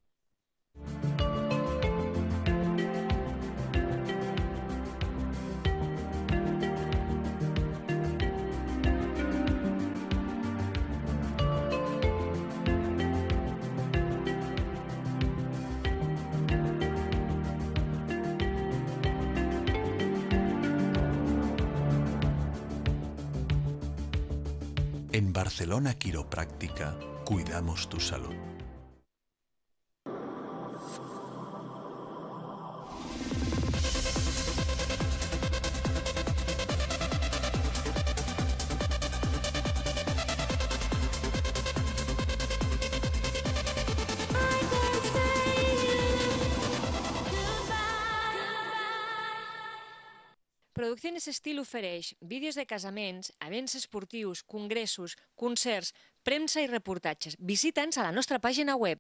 En Barcelona Quiropráctica cuidamos tu salud. Producciones Estil ofereix vídeos de casaments, events esportius, congressos, concerts, premsa i reportatges. Visita'ns a la nostra pàgina web.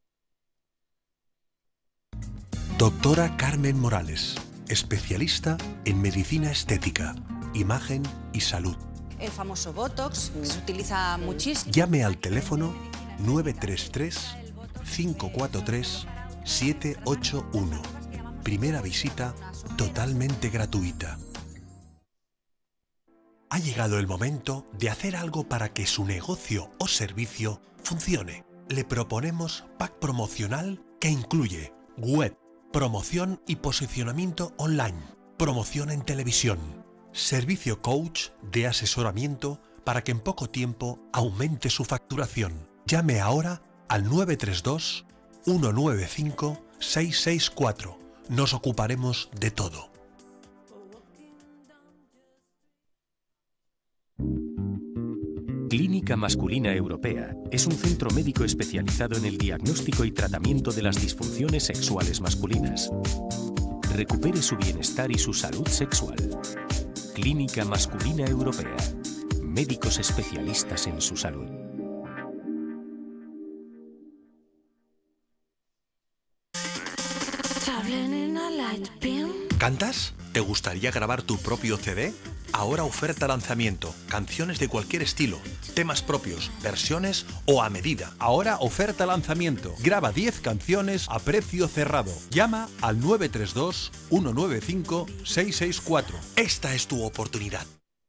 Doctora Carmen Morales, especialista en medicina estética, imagen y salud. El famoso Botox se utiliza muchísimo. Llame al teléfono 933 543 781. Primera visita totalmente gratuita. Ha llegado el momento de hacer algo para que su negocio o servicio funcione. Le proponemos pack promocional que incluye web, promoción y posicionamiento online, promoción en televisión, servicio coach de asesoramiento para que en poco tiempo aumente su facturación. Llame ahora al 932 195 664. Nos ocuparemos de todo. Clínica Masculina Europea es un centro médico especializado en el diagnóstico y tratamiento de las disfunciones sexuales masculinas. Recupere su bienestar y su salud sexual. Clínica Masculina Europea. Médicos especialistas en su salud. ¿Cantas? ¿Te gustaría grabar tu propio CD? Ahora oferta lanzamiento, canciones de cualquier estilo, temas propios, versiones o a medida. Ahora oferta lanzamiento, graba 10 canciones a precio cerrado. Llama al 932 195 664. Esta es tu oportunidad.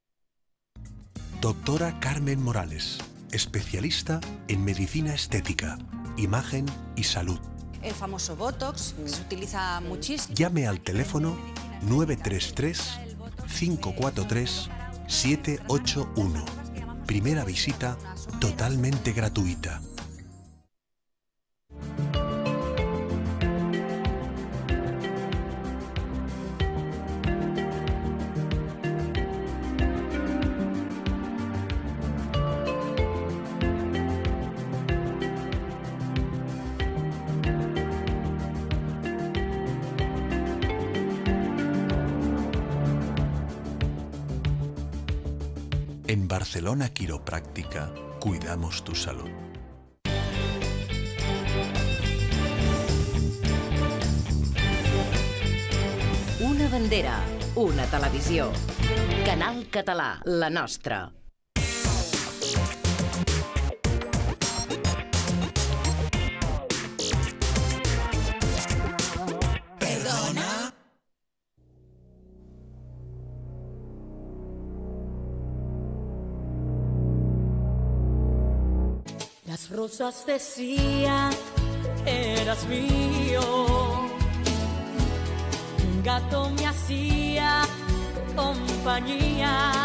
Doctora Carmen Morales, especialista en medicina estética, imagen y salud. El famoso Botox se utiliza muchísimo. Llame al teléfono 933 543 781. Primera visita totalmente gratuita. En Barcelona Quiropráctica cuidamos tu salud. Una bandera, una televisió. Canal Català, la nostra. Las rosas decían, eras mío. Un gato me hacía compañía.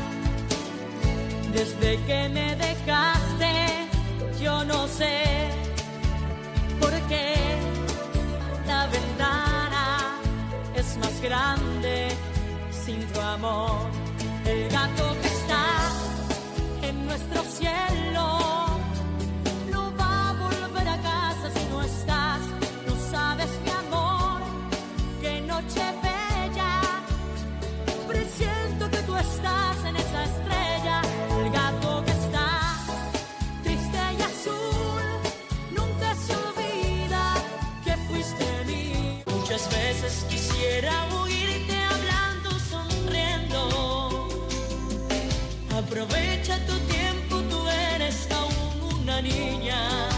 Desde que me dejaste, yo no sé por qué la ventana es más grande sin tu amor. El gato que está en nuestro cielo no va a volver a casa si no estás. No sabes, mi amor, qué noche bella. Presiento que tú estás en esa estrella. El gato que está triste y azul nunca se olvida que fuiste mí. Muchas veces quisiera oírte hablando, sonriendo. Aprovecha tu tiempo, tú eres aún una niña.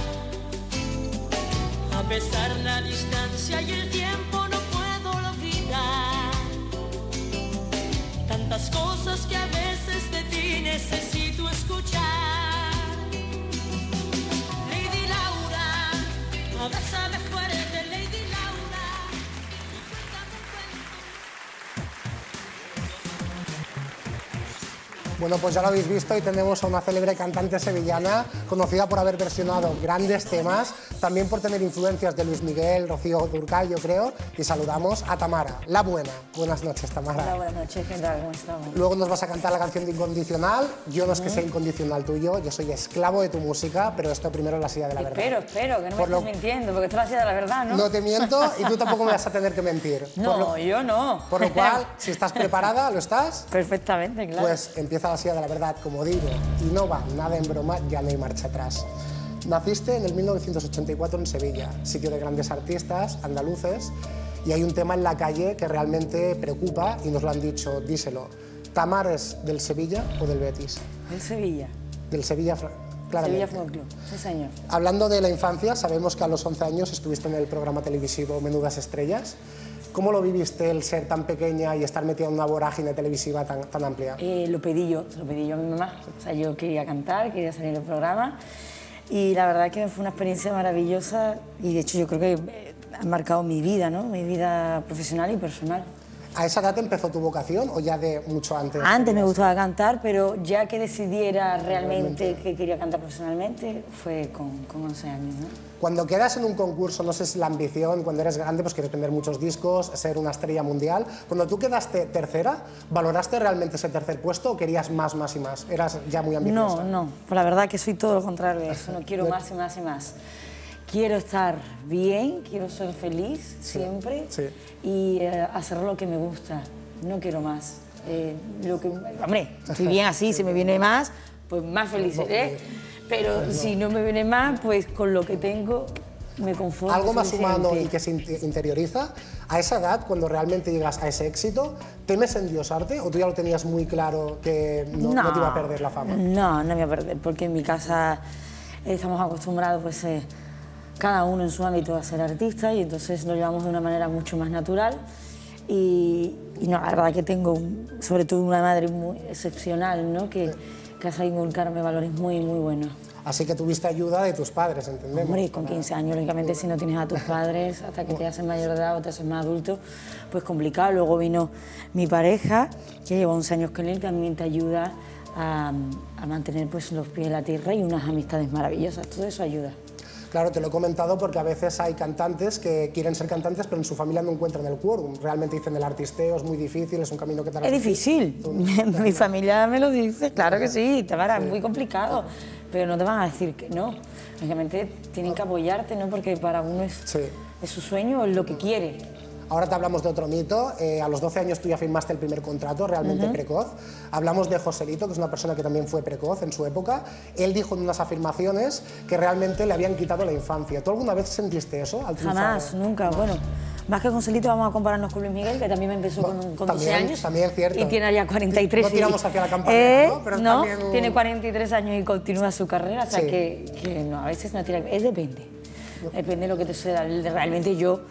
A pesar de la distancia y el tiempo no puedo olvidar. Tantas cosas que a veces de ti necesito escuchar. Lady Laura, abrázame fuerte, Lady Laura. Bueno, pues ya lo habéis visto y tenemos a una célebre cantante sevillana, conocida por haber versionado grandes temas, también por tener influencias de Luis Miguel, Rocío Dúrcal, yo creo, y saludamos a Tamara, la buena. Buenas noches, Tamara. Hola, buenas noches, ¿qué tal? ¿Cómo estamos? Luego nos vas a cantar la canción de Incondicional. Yo no es que sea incondicional tuyo, yo soy esclavo de tu música, pero esto primero es la silla de la verdad. Espero, que no me estés mintiendo, porque esto es la silla de la verdad, ¿no? No te miento y tú tampoco me vas a tener que mentir. No, yo no. Por lo cual, si estás preparada, ¿lo estás? Perfectamente, claro. Pues empieza la silla de la verdad, como digo, y no va nada en broma, ya no hay marcha atrás. Naciste en el 1984 en Sevilla, sitio de grandes artistas andaluces, y hay un tema en la calle que realmente preocupa y nos lo han dicho, díselo. ¿Tamara es del Sevilla o del Betis? Del Sevilla. Del Sevilla, claramente. Sevilla Fútbol Club, sí señor. Hablando de la infancia, sabemos que a los 11 años estuviste en el programa televisivo Menudas Estrellas. ¿Cómo lo viviste el ser tan pequeña y estar metida en una vorágine televisiva tan amplia? Lo pedí yo a mi mamá. O sea, yo quería cantar, quería salir del programa y la verdad que fue una experiencia maravillosa y de hecho yo creo que ha marcado mi vida, ¿no? Mi vida profesional y personal. ¿A esa edad empezó tu vocación o ya de mucho antes? Antes me gustaba cantar, pero ya que decidiera realmente que quería cantar profesionalmente fue con 11 años, ¿no? Cuando quedas en un concurso, no sé si es la ambición, cuando eres grande pues quieres vender muchos discos, ser una estrella mundial. Cuando tú quedaste tercera, ¿valoraste realmente ese tercer puesto o querías más y más? ¿Eras ya muy ambiciosa? No, pues la verdad que soy todo lo contrario de eso, no quiero más y más y más. Quiero estar bien, quiero ser feliz siempre y hacer lo que me gusta, no quiero más. Hombre, estoy bien así, si me viene más, pues más feliz seré. Pero si no me viene más, pues con lo que tengo me conformo. Algo más humano y que se interioriza. A esa edad, cuando realmente llegas a ese éxito, ¿temes endiosarte o tú ya lo tenías muy claro que no te iba a perder la fama? No me iba a perder, porque en mi casa estamos acostumbrados, pues cada uno en su ámbito a ser artista y entonces lo llevamos de una manera mucho más natural. Y no, la verdad que tengo sobre todo una madre muy excepcional, ¿no? que ha sabido inculcarme valores muy buenos. Así que tuviste ayuda de tus padres, entendemos. Hombre, con 15 años, lógicamente, si no tienes a tus padres hasta que te haces mayor de edad o te haces más adulto, pues complicado. Luego vino mi pareja, que lleva 11 años con él, también te ayuda a mantener pues, los pies en la tierra y unas amistades maravillosas. Todo eso ayuda. Claro, te lo he comentado porque a veces hay cantantes que quieren ser cantantes pero en su familia no encuentran el quórum. Realmente dicen el artisteo es muy difícil, es un camino que te... Es difícil, mi familia me lo dice, claro que sí, Tamara, es muy complicado, pero no te van a decir que no. Lógicamente tienen que apoyarte, ¿no? Porque para uno es su sueño, es lo que quiere. Ahora te hablamos de otro mito. A los 12 años tú ya firmaste el primer contrato, realmente precoz. Hablamos de Joselito, que es una persona que también fue precoz en su época. Él dijo en unas afirmaciones que realmente le habían quitado la infancia. ¿Tú alguna vez sentiste eso? Jamás, nunca. Bueno, más que con Joselito vamos a compararnos con Luis Miguel, que también me empezó con 12 años. También es cierto. Y tiene ya 43. No tiramos hacia la campaña, ¿no? Pero no, también tiene 43 años y continúa su carrera, o sea que no, a veces no tira... Es depende. Depende de lo que te suceda. Realmente yo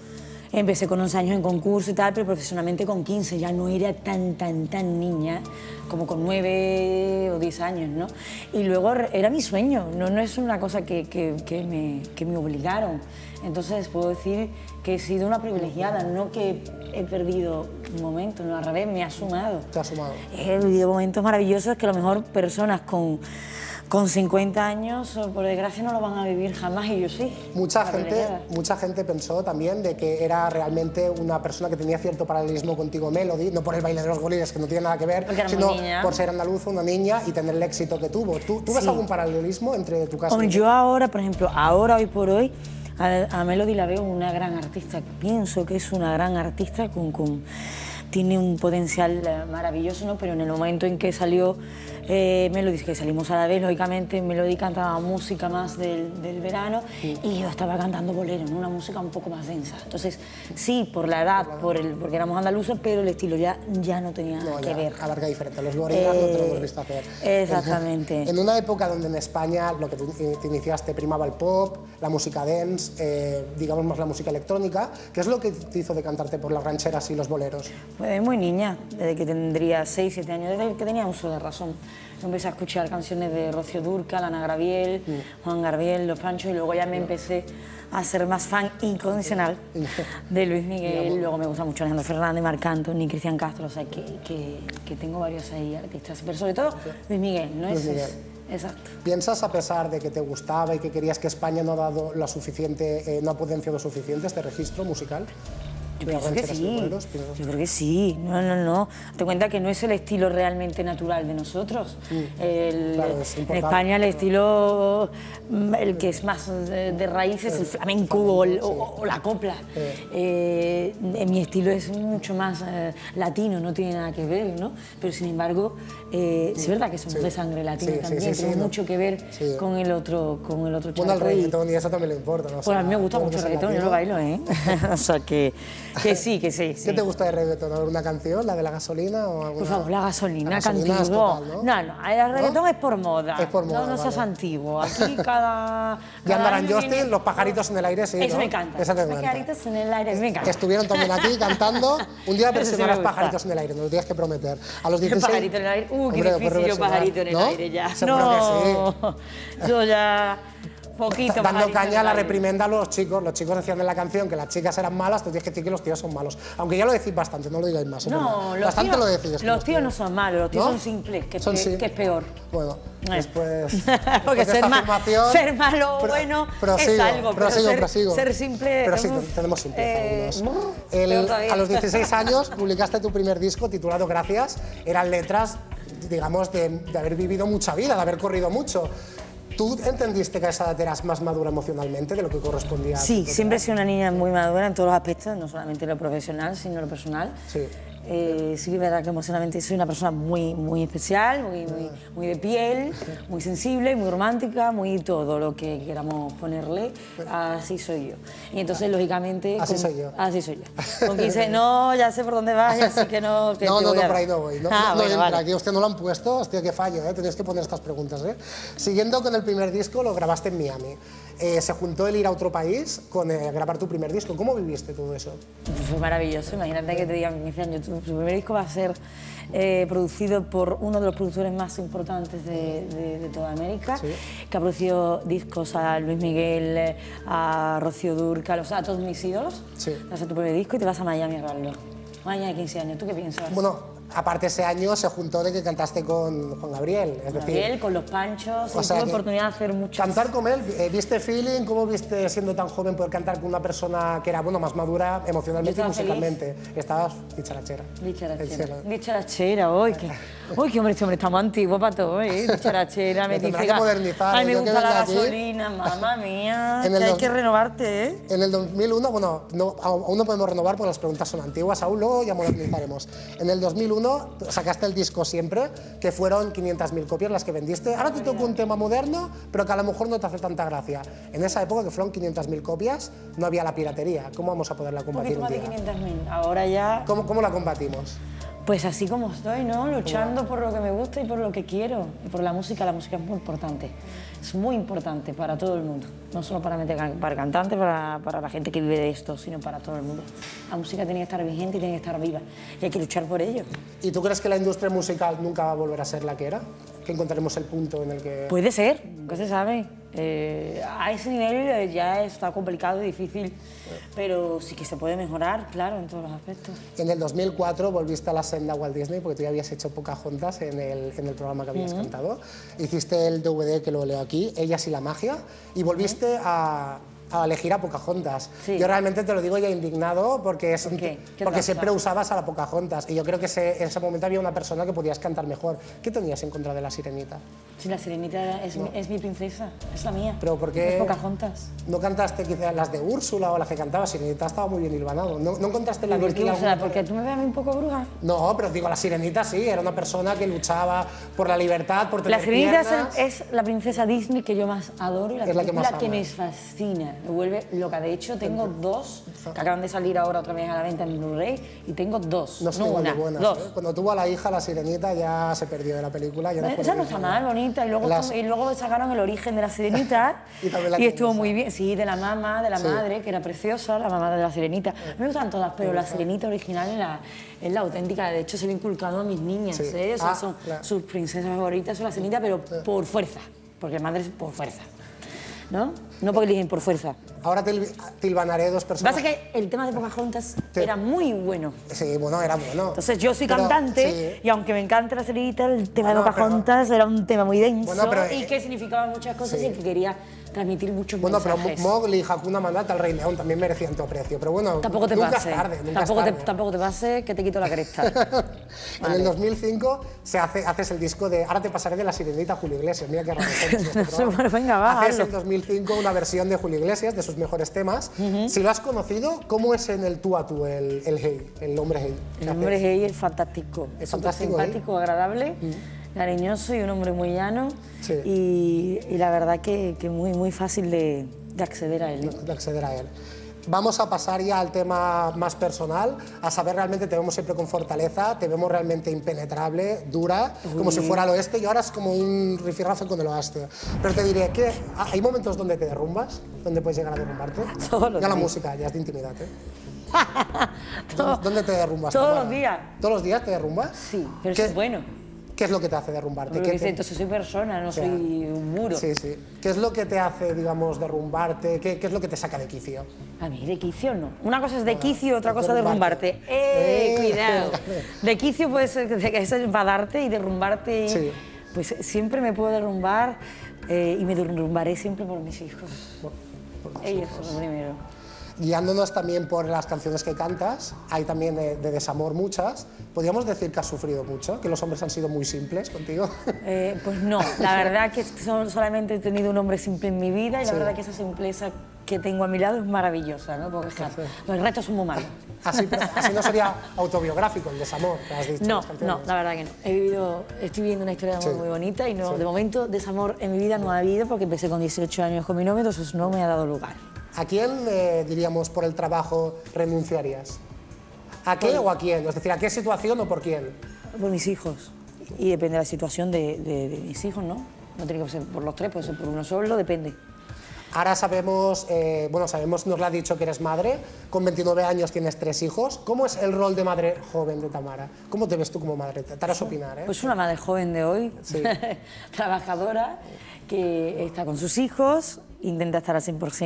Empecé con 11 años en concurso y tal, pero profesionalmente con 15, ya no era tan niña como con 9 o 10 años, ¿no? Y luego era mi sueño, no es una cosa que me obligaron. Entonces puedo decir que he sido una privilegiada, no que he perdido un momento, no, al revés, me ha sumado. Te ha sumado. He vivido momentos maravillosos que a lo mejor personas con 50 años, por desgracia, no lo van a vivir jamás, y yo sí. Mucha gente pensó también de que era realmente una persona que tenía cierto paralelismo contigo, Melody, no por el baile de los gorila, que no tiene nada que ver, sino por ser andaluza, una niña, y tener el éxito que tuvo. ¿Tú ves algún paralelismo entre tu caso? Hombre, yo ahora, por ejemplo, hoy por hoy, a Melody la veo una gran artista. Pienso que es una gran artista, tiene un potencial maravilloso, ¿no? Pero en el momento en que salió Melody, que salimos a la vez, lógicamente Melody cantaba música más del verano y yo estaba cantando bolero, ¿no? Una música un poco más densa. Entonces, sí, por la edad, porque éramos andaluzos, pero el estilo ya no tenía que ver. Alarga diferente, los gorilas no te lo hemos visto hacer. Exactamente. En una época donde en España, lo que te iniciaste, primaba el pop, la música dance, digamos más la música electrónica, ¿qué es lo que te hizo decantarte por las rancheras y los boleros? Pues muy niña, desde que tendría 6, 7 años, desde que tenía uso de razón. Empecé a escuchar canciones de Rocío Dúrcal, Ana Gabriel, Juan Gabriel, Los Panchos, y luego ya me empecé a ser más fan incondicional de Luis Miguel. Luego me gusta mucho Alejandro Fernández, Marc Anthony, Cristian Castro, o sea que tengo varios ahí artistas, pero sobre todo Luis Miguel, ¿no? Exacto. ¿Piensas, a pesar de que te gustaba y que querías que España no ha dado la suficiente, no ha potenciado suficiente este registro musical? Yo pienso que sí, yo creo que sí, no. Te cuenta que no es el estilo realmente natural de nosotros. En España el estilo, el que es más de raíz es el flamenco o la copla. En mi estilo es mucho más latino, no tiene nada que ver, ¿no? Pero sin embargo, es verdad que somos de sangre latina también, tenemos mucho que ver con el otro charco. Bueno, al reggaetón y eso también le importa, ¿no? Pues a mí me gusta mucho el reggaetón, yo lo bailo, ¿eh? O sea que sí. ¿Qué te gusta de reggaetón? ¿Alguna canción? ¿La de la gasolina? O alguna... Por favor, la gasolina, contigo. No, el reggaetón es por moda. Es por moda, no seas antiguo. Aquí cada ya andarán Justin, los pajaritos en el aire, sí, Eso ¿no? me encanta. Los pajaritos en el aire, me encanta. Estuvieron también aquí cantando. Un día presionarás pajaritos en el aire, no lo tienes que prometer. A los 16... Pajarito en el aire. Qué difícil yo pajarito en el aire ya. Seguro que sí. Yo ya... Poquito, dando caña a la reprimenda a los chicos. Los chicos decían en la canción que las chicas eran malas, tú tienes que decir que los tíos son malos. Aunque ya lo decís bastante, no lo digáis más. No, bastante lo decís. Los tíos no son malos, los tíos son simples, que es peor. Bueno, después... Porque ser malo o bueno es algo, pero ser simple... Pero sí, tenemos simpleza algunos. A los 16 años publicaste tu primer disco titulado Gracias. Eran letras, digamos, de haber vivido mucha vida, de haber corrido mucho. ¿Tú entendiste que a esa edad eras más madura emocionalmente de lo que correspondía? Sí, siempre he sido una niña muy madura en todos los aspectos, no solamente lo profesional, sino lo personal. Sí. Sí que es verdad que emocionalmente soy una persona muy especial, muy de piel, muy sensible, muy romántica, muy todo lo que queramos ponerle, así soy yo. Y entonces, lógicamente... Así soy yo. Así soy yo. Con 15, no, ya sé por dónde vas, así que no... Que no, por ahí no voy. No bueno, vale. Aquí usted no lo han puesto, hostia, qué fallo, tenéis que poner estas preguntas. Siguiendo con el primer disco, lo grabaste en Miami. Se juntó el ir a otro país con grabar tu primer disco. ¿Cómo viviste todo eso? Fue maravilloso. Imagínate que te digan 15 años, tu primer disco va a ser producido por uno de los productores más importantes de toda América, que ha producido discos a Luis Miguel, a Rocío Dúrcal, o sea, a todos mis ídolos. Vas a tu primer disco y te vas a Miami a grabarlo. Un año de 15 años, ¿tú qué piensas? Bueno, aparte ese año se juntó de que cantaste con Juan Gabriel, es decir... con Los Panchos, y tuve oportunidad de hacer mucho. Cantar con él, ¿viste feeling? ¿Cómo viste, siendo tan joven, poder cantar con una persona que era, bueno, más madura emocionalmente y musicalmente? Estabas dicharachera. Dicharachera, uy, qué hombre, este hombre está muy antiguo para todo, dicharachera, me dice que modernizar. Ay, me gusta la gasolina, mamá mía, que hay que renovarte, En el 2001, bueno, aún no podemos renovar porque las preguntas son antiguas, aún luego ya modernizaremos. En el 2001 sacaste el disco Siempre, que fueron 500.000 copias las que vendiste. Ahora te toca un tema moderno, pero que a lo mejor no te hace tanta gracia. En esa época, que fueron 500.000 copias, no había la piratería. ¿Cómo vamos a poderla combatir un día? 500.000, ahora ya... ¿Cómo la combatimos? Pues así como estoy, ¿no? Luchando por lo que me gusta y por lo que quiero. Y por la música es muy importante. Es muy importante para todo el mundo. No solo para cantantes, para la gente que vive de esto, sino para todo el mundo. La música tiene que estar vigente y tiene que estar viva. Y hay que luchar por ello. ¿Y tú crees que la industria musical nunca va a volver a ser la que era? ¿Que encontraremos el punto en el que...? Puede ser, nunca se sabe. A ese nivel ya está complicado y difícil, pero sí que se puede mejorar, claro, en todos los aspectos. En el 2004 volviste a la senda Walt Disney, porque tú ya habías hecho Pocahontas en el programa que habías cantado. Hiciste el DVD, que lo leo aquí, Ellas y la magia, y volviste a elegir a Pocahontas. Sí. Yo realmente te lo digo ya indignado porque, porque siempre usabas a la Pocahontas y yo creo que en ese momento había una persona que podías cantar mejor. ¿Qué tenías en contra de la Sirenita? Sí, la Sirenita es mi princesa, es la mía. ¿Pero por qué es Pocahontas? ¿No cantaste quizás las de Úrsula o las que cantaba Sirenita? Estaba muy bien hilvanado. ¿No encontraste la virtud? Porque tú me ves a mí un poco bruja. No, pero digo, la Sirenita sí, era una persona que luchaba por la libertad, por tener La Sirenita piernas. Es la princesa Disney que yo más adoro y la película que me fascina. Me vuelve loca. De hecho, tengo dos que acaban de salir ahora otra vez a la venta en Blu-ray y tengo dos, no una, buenas, dos. Cuando tuvo a la hija, la Sirenita, ya se perdió de la película. Ya esa no está mal, bonita. Y luego sacaron el origen de la Sirenita y estuvo muy bien. Sí, de la mamá, de la madre, que era preciosa, la mamá de la Sirenita. Me gustan todas, pero la Sirenita original es la auténtica. De hecho, se lo he inculcado a mis niñas. O sea, son sus princesas favoritas, son la Sirenita, pero por fuerza, porque madre es por fuerza. ¿No? No porque eligen por fuerza. Ahora te hilvanaré dos personas. Pasa que el tema de Pocahontas era muy bueno. Sí, bueno, era bueno. Entonces yo soy cantante y aunque me encanta la Sirenita, el tema de Pocahontas era un tema muy denso y que significaba muchas cosas y que quería transmitir muchos mensajes. Bueno, pero Mowgli, Hakuna Matata, el Rey León también merecían tu aprecio, pero bueno, tampoco te nunca pase. Es tarde, Tampoco te pase que te quito la cresta. En el 2005 haces el disco de Ahora te pasaré de la Sirenita a Julio Iglesias, mira qué raro. Bueno, venga, va. Haces en 2005 una versión de Julio Iglesias, de sus mejores temas. Si lo has conocido, ¿cómo es en el tú a tú, el Hey, el hombre Hey? El hombre Hey es fantástico. Es fantástico, simpático, agradable. Cariñoso y un hombre muy llano y la verdad que muy fácil de acceder a él. De acceder a él. Vamos a pasar ya al tema más personal, a saber realmente te vemos siempre con fortaleza, te vemos realmente impenetrable, dura, como si fuera al oeste y ahora es como un rifirrafe con el oeste. Pero te diré que hay momentos donde te derrumbas, donde puedes llegar a derrumbarte. Ya la música, ya es de intimidad, ¿eh? ¿Dónde te derrumbas? Todos los días. ¿Todos los días te derrumbas? Sí, pero eso es bueno. ¿Qué es lo que te hace derrumbarte? Entonces soy persona, no soy un muro. Sí, sí. ¿Qué es lo que te hace, digamos, derrumbarte? ¿Qué es lo que te saca de quicio? A mí de quicio no. Una cosa es de quicio, otra cosa es derrumbarte. Cuidado. De quicio puede ser enfadarte y derrumbarte. Sí. Pues siempre me puedo derrumbar y me derrumbaré siempre por mis hijos. Ellos son lo primero. Guiándonos también por las canciones que cantas, hay también de desamor muchas. ¿Podríamos decir que has sufrido mucho? ¿Que los hombres han sido muy simples contigo? Pues no, la verdad que solamente he tenido un hombre simple en mi vida y la verdad que esa simpleza que tengo a mi lado es maravillosa, ¿no? Porque claro, los retos son muy malos. Así no sería autobiográfico el desamor que has dicho. No, la verdad que no. Estoy viviendo una historia de amor muy bonita y no, de momento desamor en mi vida no ha habido porque empecé con 18 años con mi novio, entonces no me ha dado lugar. ¿A quién, diríamos, por el trabajo renunciarías? ¿A qué o a quién? Es decir, ¿a qué situación o por quién? Por mis hijos. Y depende de la situación de mis hijos, ¿no? No tiene que ser por los tres, puede ser por uno solo, depende. Ahora sabemos, nos lo has dicho que eres madre, con 29 años tienes 3 hijos. ¿Cómo es el rol de madre joven de Tamara? ¿Cómo te ves tú como madre? Te harás opinar, ¿eh? Pues una madre joven de hoy, trabajadora, que está con sus hijos, intenta estar al 100%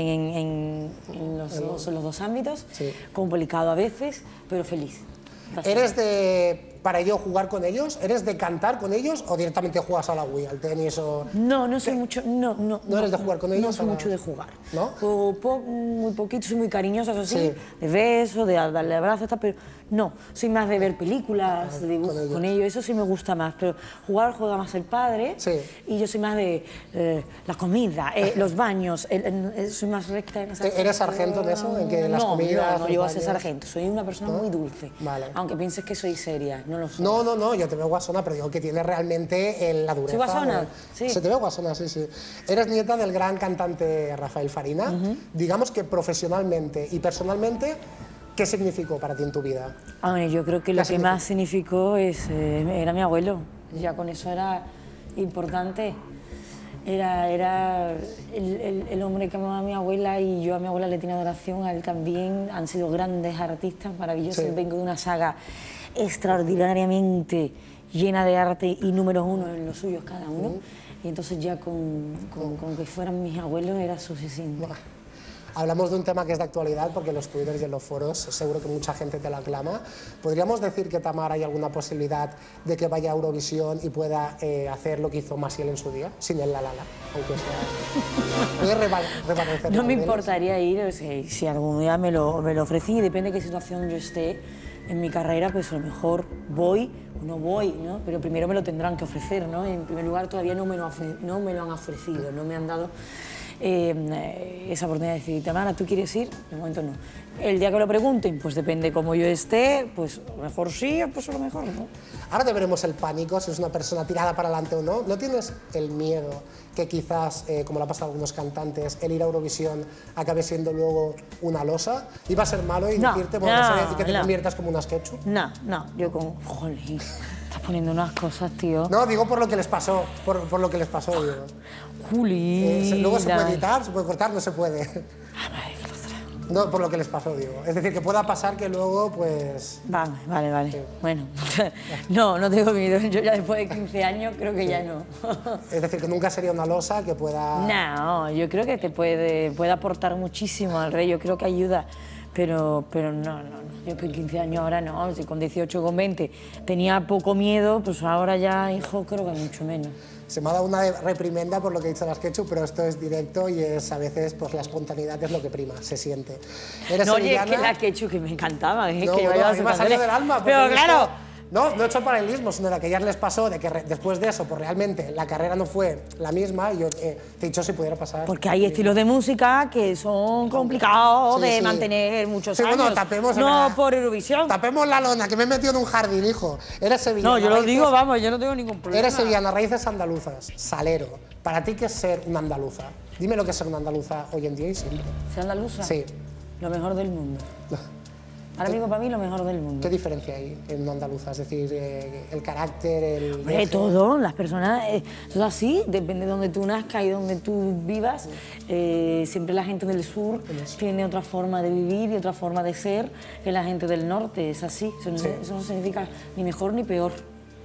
en los dos ámbitos, complicado a veces, pero feliz. ¿Eres de, para ello, jugar con ellos? ¿Eres de cantar con ellos o directamente juegas a la Wii, al tenis o...? No soy mucho... ¿No eres de jugar con ellos? No soy mucho de jugar. ¿No? Muy poquito, soy muy cariñosa, eso sí, de besos, de darle abrazos, pero no, soy más de ver películas, de dibujos con ellos, eso sí me gusta más, pero juega más el padre y yo soy más de la comida, los baños, soy más recta en esa... ¿Eres sargento en eso? ¿En que las comidas, no llego a ser sargento, soy una persona muy dulce, aunque pienses que soy seria, no lo soy. No, yo te veo guasona, pero digo que tienes realmente la dureza. ¿Soy guasona? Sí. Se te ve guasona, sí. Eres nieta del gran cantante Rafael Farina. Digamos que profesionalmente y personalmente, ¿Qué significó para ti en tu vida? Bueno, yo creo que lo que más significó era mi abuelo. Ya con eso era importante. Era el hombre que amaba a mi abuela y yo a mi abuela le tenía adoración, a él también. Han sido grandes artistas, maravillosos. Sí. Vengo de una saga extraordinariamente llena de arte y números uno en los suyos cada uno. Y entonces ya con que fueran mis abuelos era suficiente. Hablamos de un tema que es de actualidad porque en los twitters y en los foros seguro que mucha gente te la aclama. ¿Podríamos decir que Tamara hay alguna posibilidad de que vaya a Eurovisión y pueda hacer lo que hizo Maciel en su día, sin el la-la-la, aunque sea? ¿Puede revanecer? No me importaría ir, o sea, si algún día me lo ofrecí, depende de qué situación yo esté en mi carrera, pues a lo mejor voy o no voy, ¿no? Pero primero me lo tendrán que ofrecer, ¿no? En primer lugar, todavía no me lo han ofrecido, no me han dado esa oportunidad de decir, Tamara, ¿tú quieres ir? De momento no. El día que lo pregunten, pues depende cómo yo esté, pues a lo mejor sí, pues a lo mejor no. Ahora te veremos el pánico, si es una persona tirada para adelante o no. ¿No tienes el miedo que quizás, como le ha pasado a algunos cantantes, el ir a Eurovisión acabe siendo luego una losa? ¿Iba a ser malo y decirte que te conviertas como una sketchup? No, yo con... Jolín, estás poniendo unas cosas, tío. No, digo por lo que les pasó, por lo que les pasó, digo. Juli. Luego se puede editar, se puede cortar, no se puede. No, por lo que les pasó, digo. Es decir, que pueda pasar que luego, pues... Vale. Sí. Bueno, no tengo miedo. Yo ya después de 15 años creo que ya no. Es decir, que nunca sería una losa que pueda... No, yo creo que te puede aportar muchísimo al rey. Yo creo que ayuda. Pero no. Yo con 15 años ahora no. Si con 18 o con 20 tenía poco miedo, pues ahora ya, hijo, creo que mucho menos. Se me ha dado una reprimenda por lo que he dicho las Ketchup, pero esto es directo y es a veces pues la espontaneidad es lo que prima, se siente. ¿Eres sevillana? Oye, es que la Ketchup que me encantaba, que yo a mí me ha salido del alma. Pero claro... No he hecho paralelismo, sino de que ya les pasó, de que después de eso, pues realmente la carrera no fue la misma y yo te he dicho si pudiera pasar. Porque hay estilos de música que son complicados de mantener muchos años. Bueno, tapemos... No por Eurovisión. Tapemos la lona, que me he metido en un jardín, hijo. Eres sevillana. No, yo lo digo, vamos, yo no tengo ningún problema. Eres sevillana, raíces andaluzas, salero. ¿Para ti qué es ser una andaluza? Dime lo que es ser una andaluza hoy en día y siempre. ¿Ser andaluza? Sí. Lo mejor del mundo. Ahora mismo para mí lo mejor del mundo. ¿Qué diferencia hay en una andaluza? Es decir, el carácter, Hombre, todo, las personas, todo así, depende de donde tú nazcas y donde tú vivas. Siempre la gente del sur tiene otra forma de vivir y otra forma de ser que la gente del norte, es así. Eso no significa ni mejor ni peor.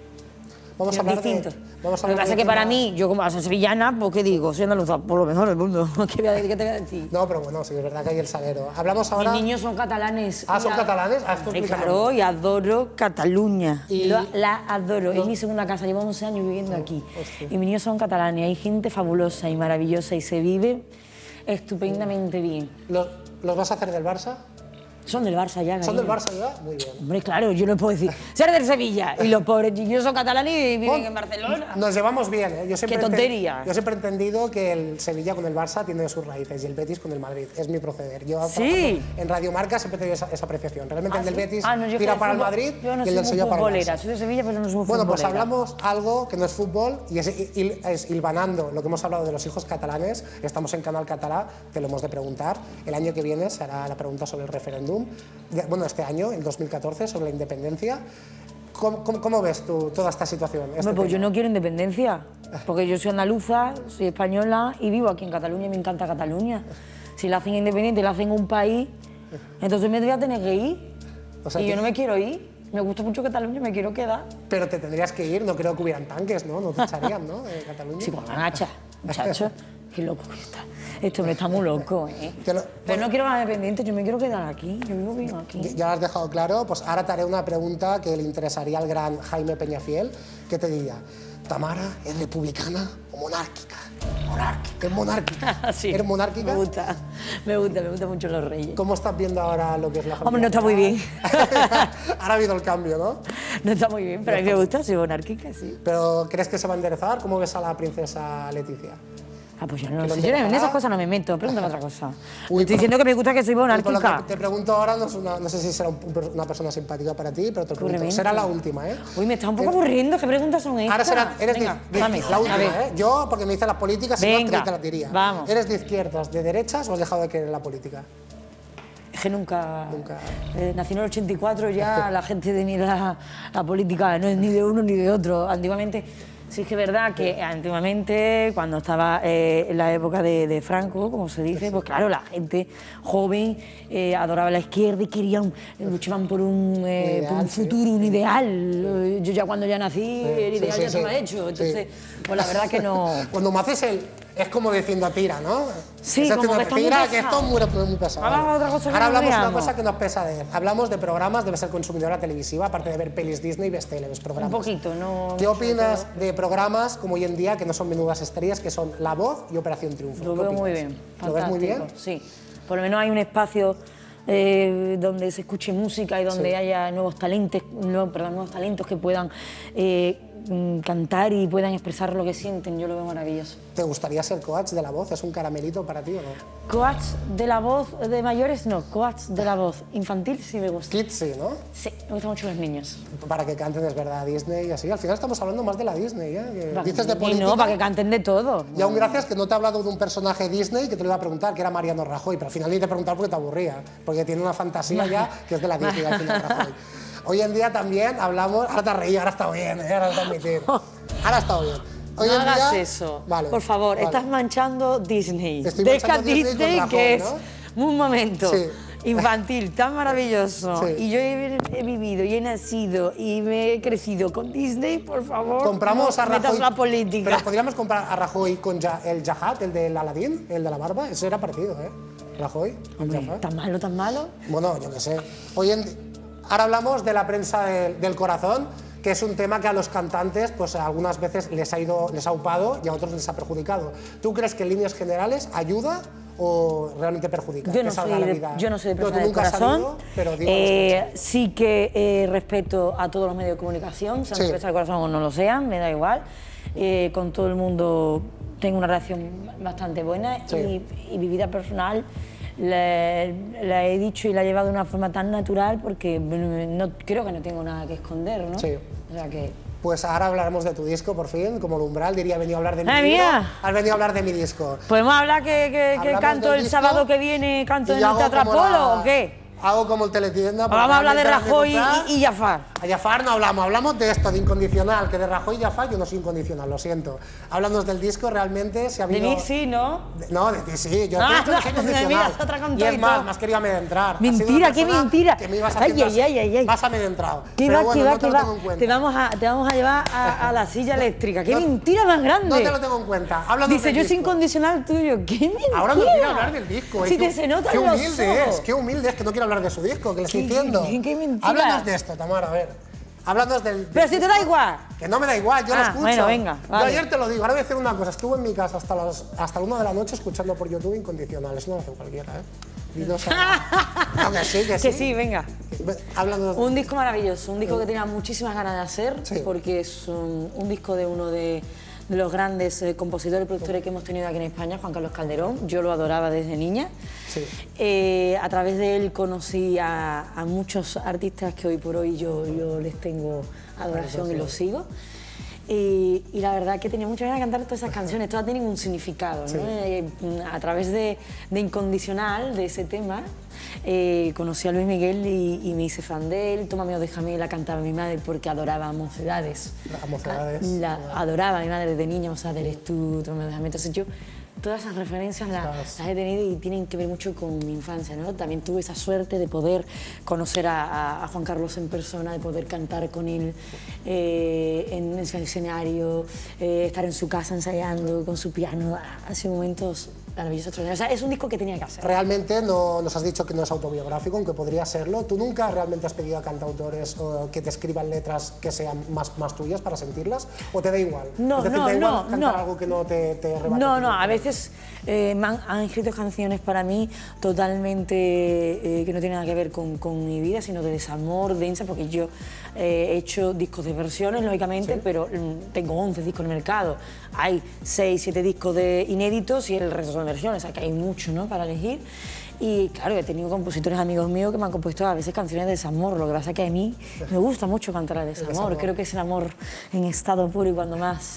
Vamos a hablar distinto. Lo que pasa es que para mí, yo como soy sevillana, pues ¿qué digo? Soy andaluza, por lo mejor del mundo. ¿Qué te voy a decir? No, pero bueno, sí, es verdad que hay el salero. Hablamos ahora... Mis niños son catalanes. Ah, ¿son catalanes? Claro, y adoro Cataluña. La adoro. Es mi segunda casa, llevo 11 años viviendo aquí. Y mis niños son catalanes. Hay gente fabulosa y maravillosa y se vive estupendamente bien. ¿Los vas a hacer del Barça? Son del Barça ya, ¿Son del Barça ya? Muy bien. Hombre, claro, yo no puedo decir, ser del Sevilla, y los pobres niños son catalanes y viven en Barcelona. Nos llevamos bien, ¿eh? ¡Qué tontería! Yo siempre he entendido que el Sevilla con el Barça tiene sus raíces y el Betis con el Madrid. Es mi proceder. Yo en Radio Marca siempre he tenido esa apreciación. Realmente el del Betis tira para el Madrid y el del Sevilla para el Barça. Soy de Sevilla, pero no soy futbolera. Bueno, pues hablamos algo que no es fútbol y es hilvanando lo que hemos hablado de los hijos catalanes. Estamos en Canal Catalá, te lo hemos de preguntar. El año que viene se hará la pregunta sobre el referéndum. Bueno, este año, en 2014, sobre la independencia. ¿Cómo ves tú toda esta situación? Pues yo no quiero independencia, porque yo soy andaluza, soy española y vivo aquí en Cataluña y me encanta Cataluña. Si la hacen independiente, la hacen un país, entonces me voy a tener que ir. O sea, y yo no me quiero ir. Me gusta mucho Cataluña, me quiero quedar. Pero te tendrías que ir, no creo que hubieran tanques, ¿no? No te echarían, ¿no? De Cataluña. Sí, con la hacha, muchacho. Qué loco que está. Esto me está muy loco, ¿eh? Pero no quiero más dependiente, yo me quiero quedar aquí, yo vivo bien aquí. Ya lo has dejado claro, pues ahora te haré una pregunta que le interesaría al gran Jaime Peñafiel, que te diría, ¿Tamara es republicana o monárquica? Monárquica. ¿Es monárquica? Sí. ¿Eres monárquica? Me gusta mucho los reyes. ¿Cómo estás viendo ahora lo que es la familia? Hombre, no está muy bien. Ahora ha habido el cambio, ¿no? No está muy bien, pero a mí me gusta, soy monárquica, sí. ¿Pero crees que se va a enderezar? ¿Cómo ves a la princesa Leticia? Ah, pues yo no lo sé. Yo en esas cosas no me meto. Pregúntame otra cosa. Estoy diciendo que me gusta que soy monárquica. Te pregunto ahora, no sé si será una persona simpática para ti, pero te pregunto. Será la última, ¿eh? Uy, me está un poco aburriendo. ¿Qué preguntas son estas? Ahora eres la última, ¿eh? Yo, porque me dicen las políticas, si no te la diría. Vamos. ¿Eres de izquierdas, de derechas o has dejado de creer en la política? Es que nunca. Nací en el 84, ya la gente de mi edad, la política no es ni de uno ni de otro. Antiguamente, sí es que es verdad que antiguamente, cuando estaba en la época de Franco, como se dice, pues claro, la gente joven adoraba la izquierda y querían, luchaban por un futuro, un ideal. Yo ya cuando ya nací, el ideal ya estaba hecho. Entonces, pues la verdad que no. Cuando me haces el. Es como diciendo tira, ¿no? Sí, como que tira, que esto es muy pesado. Hablamos de otra cosa. Ahora hablamos de una cosa que nos pesa de. Hablamos de programas, debe ser consumidora televisiva, aparte de ver pelis Disney, ves tele, ves programas. Un poquito, ¿no? ¿Qué opinas de programas como hoy en día, que no son menudas estrellas, que son La Voz y Operación Triunfo? Lo veo muy bien. ¿Lo ves muy bien? Sí. Por lo menos hay un espacio donde se escuche música y donde haya nuevos talentos que puedan cantar y puedan expresar lo que sienten. Yo lo veo maravilloso. ¿Te gustaría ser coach de La Voz? ¿Es un caramelito para ti o no? Coach de La Voz de mayores no, coach de La Voz infantil sí me gusta. Kids sí, ¿no? Sí, me gustan mucho los niños. Para que canten, es verdad, Disney y así. Al final estamos hablando más de la Disney, ¿eh? Que dices de política. No, para que canten de todo. Y aún gracias que no te he hablado de un personaje Disney que te lo iba a preguntar, que era Mariano Rajoy, pero al final ni te he preguntado porque te aburría, porque tiene una fantasía ya que es de la Disney al final Rajoy. Hoy en día también hablamos, ahora te has reído, ahora está bien, ahora está admitido. Ahora ha estado bien. Hoy no en hagas día, eso, vale, por favor, estás manchando Disney. Deja Disney, Rajoy, que ¿no? es un momento infantil tan maravilloso. Sí. Y yo he vivido y he nacido y me he crecido con Disney, por favor. Compramos a Rajoy. Metas la política. Pero podríamos comprar a Rajoy con el Jahad, el del Aladín, el de la barba. Eso era parecido, ¿eh? Rajoy. Hombre, ¿tan malo, tan malo? Bueno, yo qué sé. Ahora hablamos de la prensa del corazón, que es un tema que a los cantantes pues algunas veces les ha upado y a otros les ha perjudicado. ¿Tú crees que en líneas generales ayuda o realmente perjudica? Yo no soy de prensa del corazón, pero digo sí que respeto a todos los medios de comunicación, sean de prensa del corazón o no lo sean, me da igual. Con todo el mundo tengo una relación bastante buena y mi vida personal la he dicho y la he llevado de una forma tan natural porque creo que no tengo nada que esconder, ¿no? Sí. O sea que... Pues ahora hablaremos de tu disco, por fin, como el Umbral, diría, he venido a hablar de mi disco. Has venido a hablar de mi disco. ¿Podemos hablar que canto el sábado que viene, canto en el Teatro Apolo o qué? Hago como el Teletienda. Vamos a hablar de Rajoy y Jafar. A Jafar no hablamos de esto, de Incondicional, que de Rajoy y Jafar yo no soy incondicional, lo siento. Háblanos del disco, realmente se ha habido... De mí sí, ¿no? No, de ti sí, yo te soy incondicional. Y es más, me has querido amedrentar. Mentira, qué mentira. Que me ibas haciendo más amedrentado. Pero bueno, no te lo tengo en cuenta. Te vamos a llevar a la silla eléctrica. ¡Qué mentira más grande! No te lo tengo en cuenta. Dice, yo soy incondicional tuyo. ¡Qué mentira! Ahora no quiero hablar del disco. Si te se nota en los ojos. Qué humilde es que no quiero hablar de su disco, que le estoy diciendo. ¡Qué mentira! Háblanos de esto, Tamara, a ver. Háblanos del... Pero si te da igual. Que no me da igual, yo lo escucho. Bueno, venga, vale. Yo ayer te lo digo, ahora voy a decir una cosa. Estuve en mi casa hasta la 1 de la noche escuchando por YouTube Incondicional. Eso no lo hace cualquiera, ¿eh? No, que sí, que sí. Que sí, venga. Hablando de... Un disco maravilloso, un disco que tenía muchísimas ganas de hacer, porque es un disco de uno de los grandes compositores y productores que hemos tenido aquí en España, Juan Carlos Calderón. Yo lo adoraba desde niña. A través de él conocí a muchos artistas que hoy por hoy yo les tengo adoración y los sigo. Y la verdad que tenía muchas ganas de cantar todas esas canciones, todas tienen un significado, ¿no? A través de Incondicional, de ese tema, conocí a Luis Miguel y me hice fan de él. Tómame o déjame, la cantaba mi madre porque adoraba a Mocedades. La adoraba a mi madre desde niña, o sea, eres tú, Tómame o déjame. Entonces yo todas esas referencias las he tenido y tienen que ver mucho con mi infancia, ¿no? También tuve esa suerte de poder conocer a Juan Carlos en persona, de poder cantar con él en el escenario, estar en su casa ensayando con su piano. Ha sido momentos maravillosos, extraordinarios. O sea, es un disco que tenía que hacer. Realmente no, nos has dicho que no es autobiográfico, aunque podría serlo. ¿Tú nunca realmente has pedido a cantautores que te escriban letras que sean más tuyas para sentirlas? ¿O te da igual? No, es decir, ¿te da igual cantar algo que no te rebate? No, a veces han escrito canciones para mí totalmente que no tienen nada que ver con mi vida, sino de desamor, densa, porque yo he hecho discos de versiones, lógicamente, pero tengo 11 discos en el mercado. Hay 6, 7 discos de inéditos y el resto son versiones, o sea que hay mucho, ¿no?, para elegir. Y claro, he tenido compositores amigos míos que me han compuesto a veces canciones de desamor. Lo que pasa es que a mí me gusta mucho cantar el desamor. Creo que es el amor en estado puro y cuando más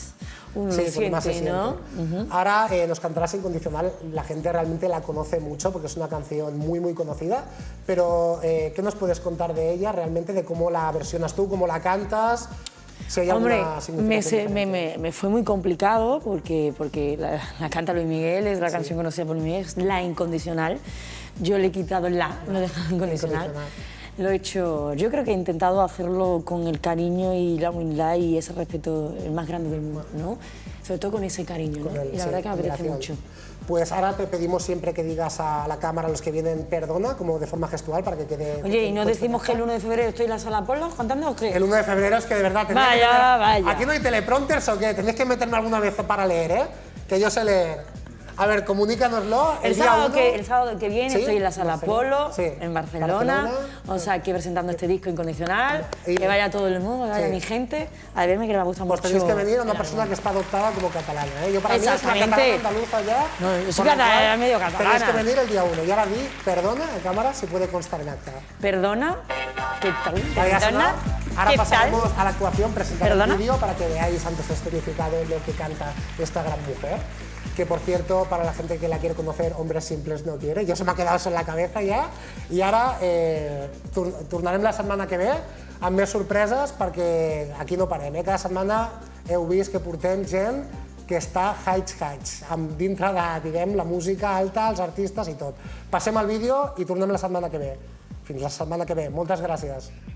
uno lo siente, ¿no? Ahora nos cantarás Incondicional, la gente realmente la conoce mucho porque es una canción muy conocida, pero ¿qué nos puedes contar de ella realmente, de cómo la versionas tú, cómo la cantas? Hombre, me fue muy complicado porque la canta Luis Miguel, es la canción conocida por Luis Miguel, es la Incondicional. Yo le he quitado la, lo he dejado incondicional. Lo he hecho, yo creo que he intentado hacerlo con el cariño y la humildad y ese respeto, el más grande del mundo, ¿no? Sobre todo con ese cariño, ¿no? Y la verdad que me apetece mucho. Pues ahora te pedimos siempre que digas a la cámara, a los que vienen, perdona, como de forma gestual, para que quede... Oye, ¿y no decimos que el 1 de febrero estoy en la Sala Apolo cantando o qué? El 1 de febrero es que de verdad... Vaya. ¿Aquí no hay teleprompters o qué? Tenéis que meterme alguna vez para leer, ¿eh? Que yo sé leer. A ver, comunícanoslo. El sábado que viene estoy en la Sala Apolo, en Barcelona. O sea, que presentando este disco Incondicional, que vaya todo el mundo, que vaya mi gente a verme, que me gusta mucho. Pues tenéis que venir a una persona que está adoptada como catalana, ¿eh? Yo para mí es una catalana andaluza ya. No, yo soy catalana, medio catalana. Tenéis que venir el día 1. Y ahora di, perdona, en cámara, si puede constar en acta. Perdona, ¿qué tal? Perdona, ahora pasaremos a la actuación, presentar el vídeo para que veáis antes esterificado lo que canta esta gran mujer. Que por cierto, para la gente que la quiere conocer, Hombres Simples no quiere, jo se m'ha quedat en la cabeza ja, i ara tornarem la setmana que ve amb més sorpreses perquè aquí no parem, cada setmana heu vist que portem gent que està high, dintre de, diguem, la música alta, els artistes i tot. Passem al vídeo i tornem la setmana que ve. Fins la setmana que ve. Moltes gràcies.